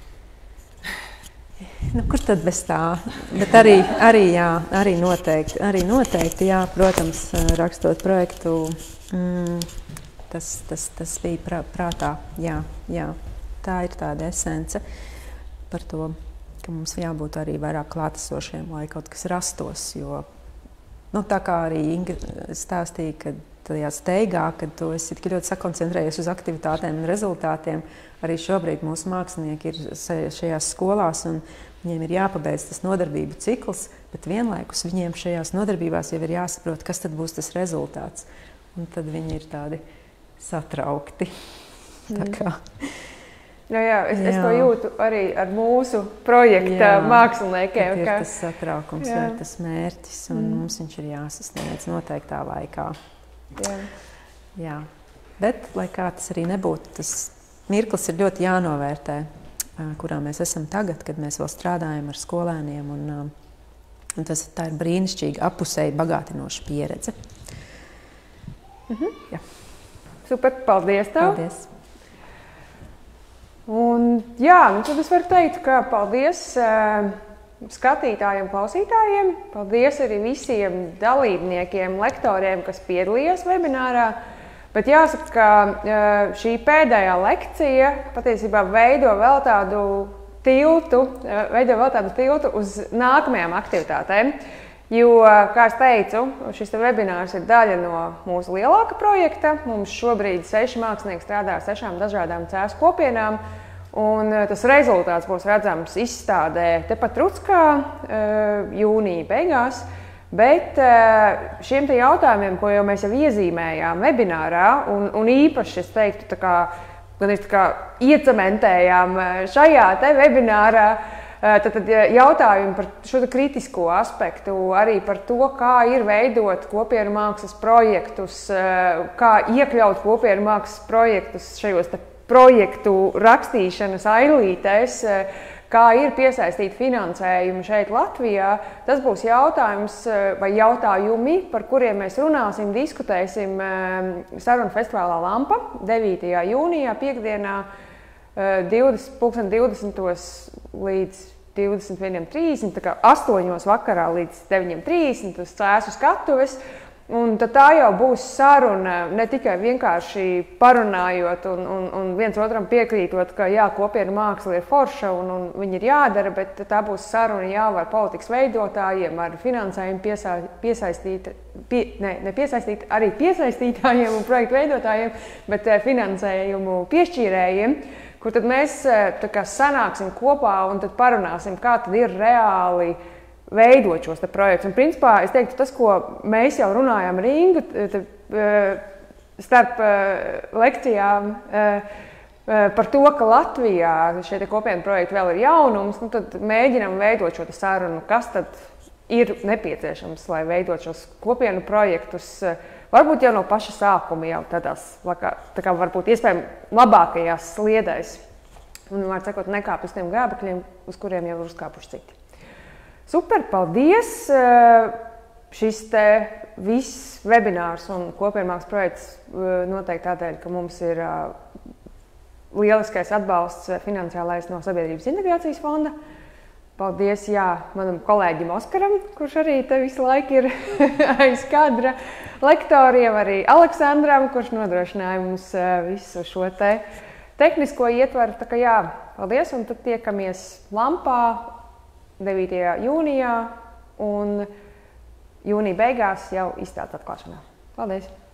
Nu, kur tad bez tā? Bet arī, arī, jā, arī noteikti, arī noteikti, jā, protams, rakstot projektu, mm, tas, tas, tas bija prā, prātā, jā, jā. Tā ir tāda esence par to, ka mums jābūt arī vairāk klātesošiem, lai kaut kas rastos, jo, nu, tā kā arī Inga stāstīja, ka tajā steigā, kad tu esi tik ļoti sakoncentrējies uz aktivitātēm un rezultātiem, arī šobrīd mūsu mākslinieki ir šajās skolās un viņiem ir jāpabeidz tas nodarbību cikls, bet vienlaikus viņiem šajās nodarbībās jau ir jāsaprot, kas tad būs tas rezultāts. Un tad viņi ir tādi satraukti. Tā kā. Jā, jā, es, jā. es to jūtu arī ar mūsu projekta jā, māksliniekiem. Ir ka... tas satraukums, jā. Ir tas mērķis un mm. mums viņš ir jāsasniedz noteiktā laikā. Jā. Jā. Bet, lai kā tas arī nebūtu, tas mirklis ir ļoti jānovērtē, kurā mēs esam tagad, kad mēs vēl strādājam ar skolēniem. Un, un tas, tā ir brīnišķīga, apusēji bagātinoša pieredze. Mhm. Jā. Super, paldies tev! Paldies! Un, jā, nu tad es varu teikt, ka paldies skatītājiem, klausītājiem. Paldies arī visiem dalībniekiem, lektoriem, kas piedalījās webinārā. Bet jāsaka, ka šī pēdējā lekcija patiesībā veido vēl tādu tiltu, veido vēl tādu tiltu uz nākamajām aktivitātēm. Jo, kā es teicu, šis webinārs ir daļa no mūsu lielāka projekta. Mums šobrīd seši mākslinieki strādā ar sešām dažādām cēsu kopienām. Un tas rezultāts būs redzams izstādē tepat Ruckā jūnija beigās. Bet šiem te jautājumiem, ko jau mēs jau iezīmējām webinārā, un, un īpaši, es teiktu, tā kā, gan tā kā iecementējām šajā te webinārā, tad, tad jautājumi par šo kritisko aspektu, arī par to, kā ir veidot kopienu mākslas projektus, kā iekļaut kopienu mākslas projektus šajos te projektu rakstīšanas ailītēs, kā ir piesaistīt finansējumu šeit Latvijā. Tas būs jautājums vai jautājumi, par kuriem mēs runāsim, diskutēsim sarunu festivālā Lampa devītajā jūnijā, piekdienā, pulksten divdesmitos līdz divdesmit vienam trīsdesmit, tā kā astoņos vakarā līdz deviņiem trīsdesmit uz Cēsu skatuves. Un tad tā jau būs saruna, ne tikai vienkārši parunājot un, un, un viens otram piekrītot, ka jā, kopienu māksla ir forša un, un viņi ir jādara, bet tā būs saruna jau ar politikas veidotājiem, ar finansējumu piesa, piesaistīt, pie, ne, ne piesaistīt, arī piesaistītājiem un projektu veidotājiem, bet finansējumu piešķīrējiem, kur tad mēs tā kā sanāksim kopā un tad parunāsim, kā tad ir reāli veidot šos te projektus. Un principā, es teiktu, tas, ko mēs jau runājām ar Ingu te, starp lekcijām par to, ka Latvijā šie te kopienu projekti vēl ir jaunums, nu tad mēģinam veidot šo te sarunu, kas tad ir nepieciešams, lai veidot šos kopienu projektus, varbūt jau no paša sākuma jau tādās, tā kā varbūt iespējami labākajās sliedēs. Un, var sakot, nekāp uz tiem grābekļiem, uz kuriem jau ir uzkāpuši citi. Super, paldies! Šis te viss webinārs un kopienu mākslas projekts noteikti tādēļ, ka mums ir lieliskais atbalsts finansiālais no Sabiedrības integrācijas fonda. Paldies, jā, manam kolēģim Oskaram, kurš arī te visu laiku ir aiz kadra, lektoriem, arī Aleksandram, kurš nodrošināja mums visu šo te tehnisko ietvaru. Tā kā jā, paldies, un tad tiekamies Lampā devītajā jūnijā un jūnija beigās jau izstādes atklāšanā. Paldies!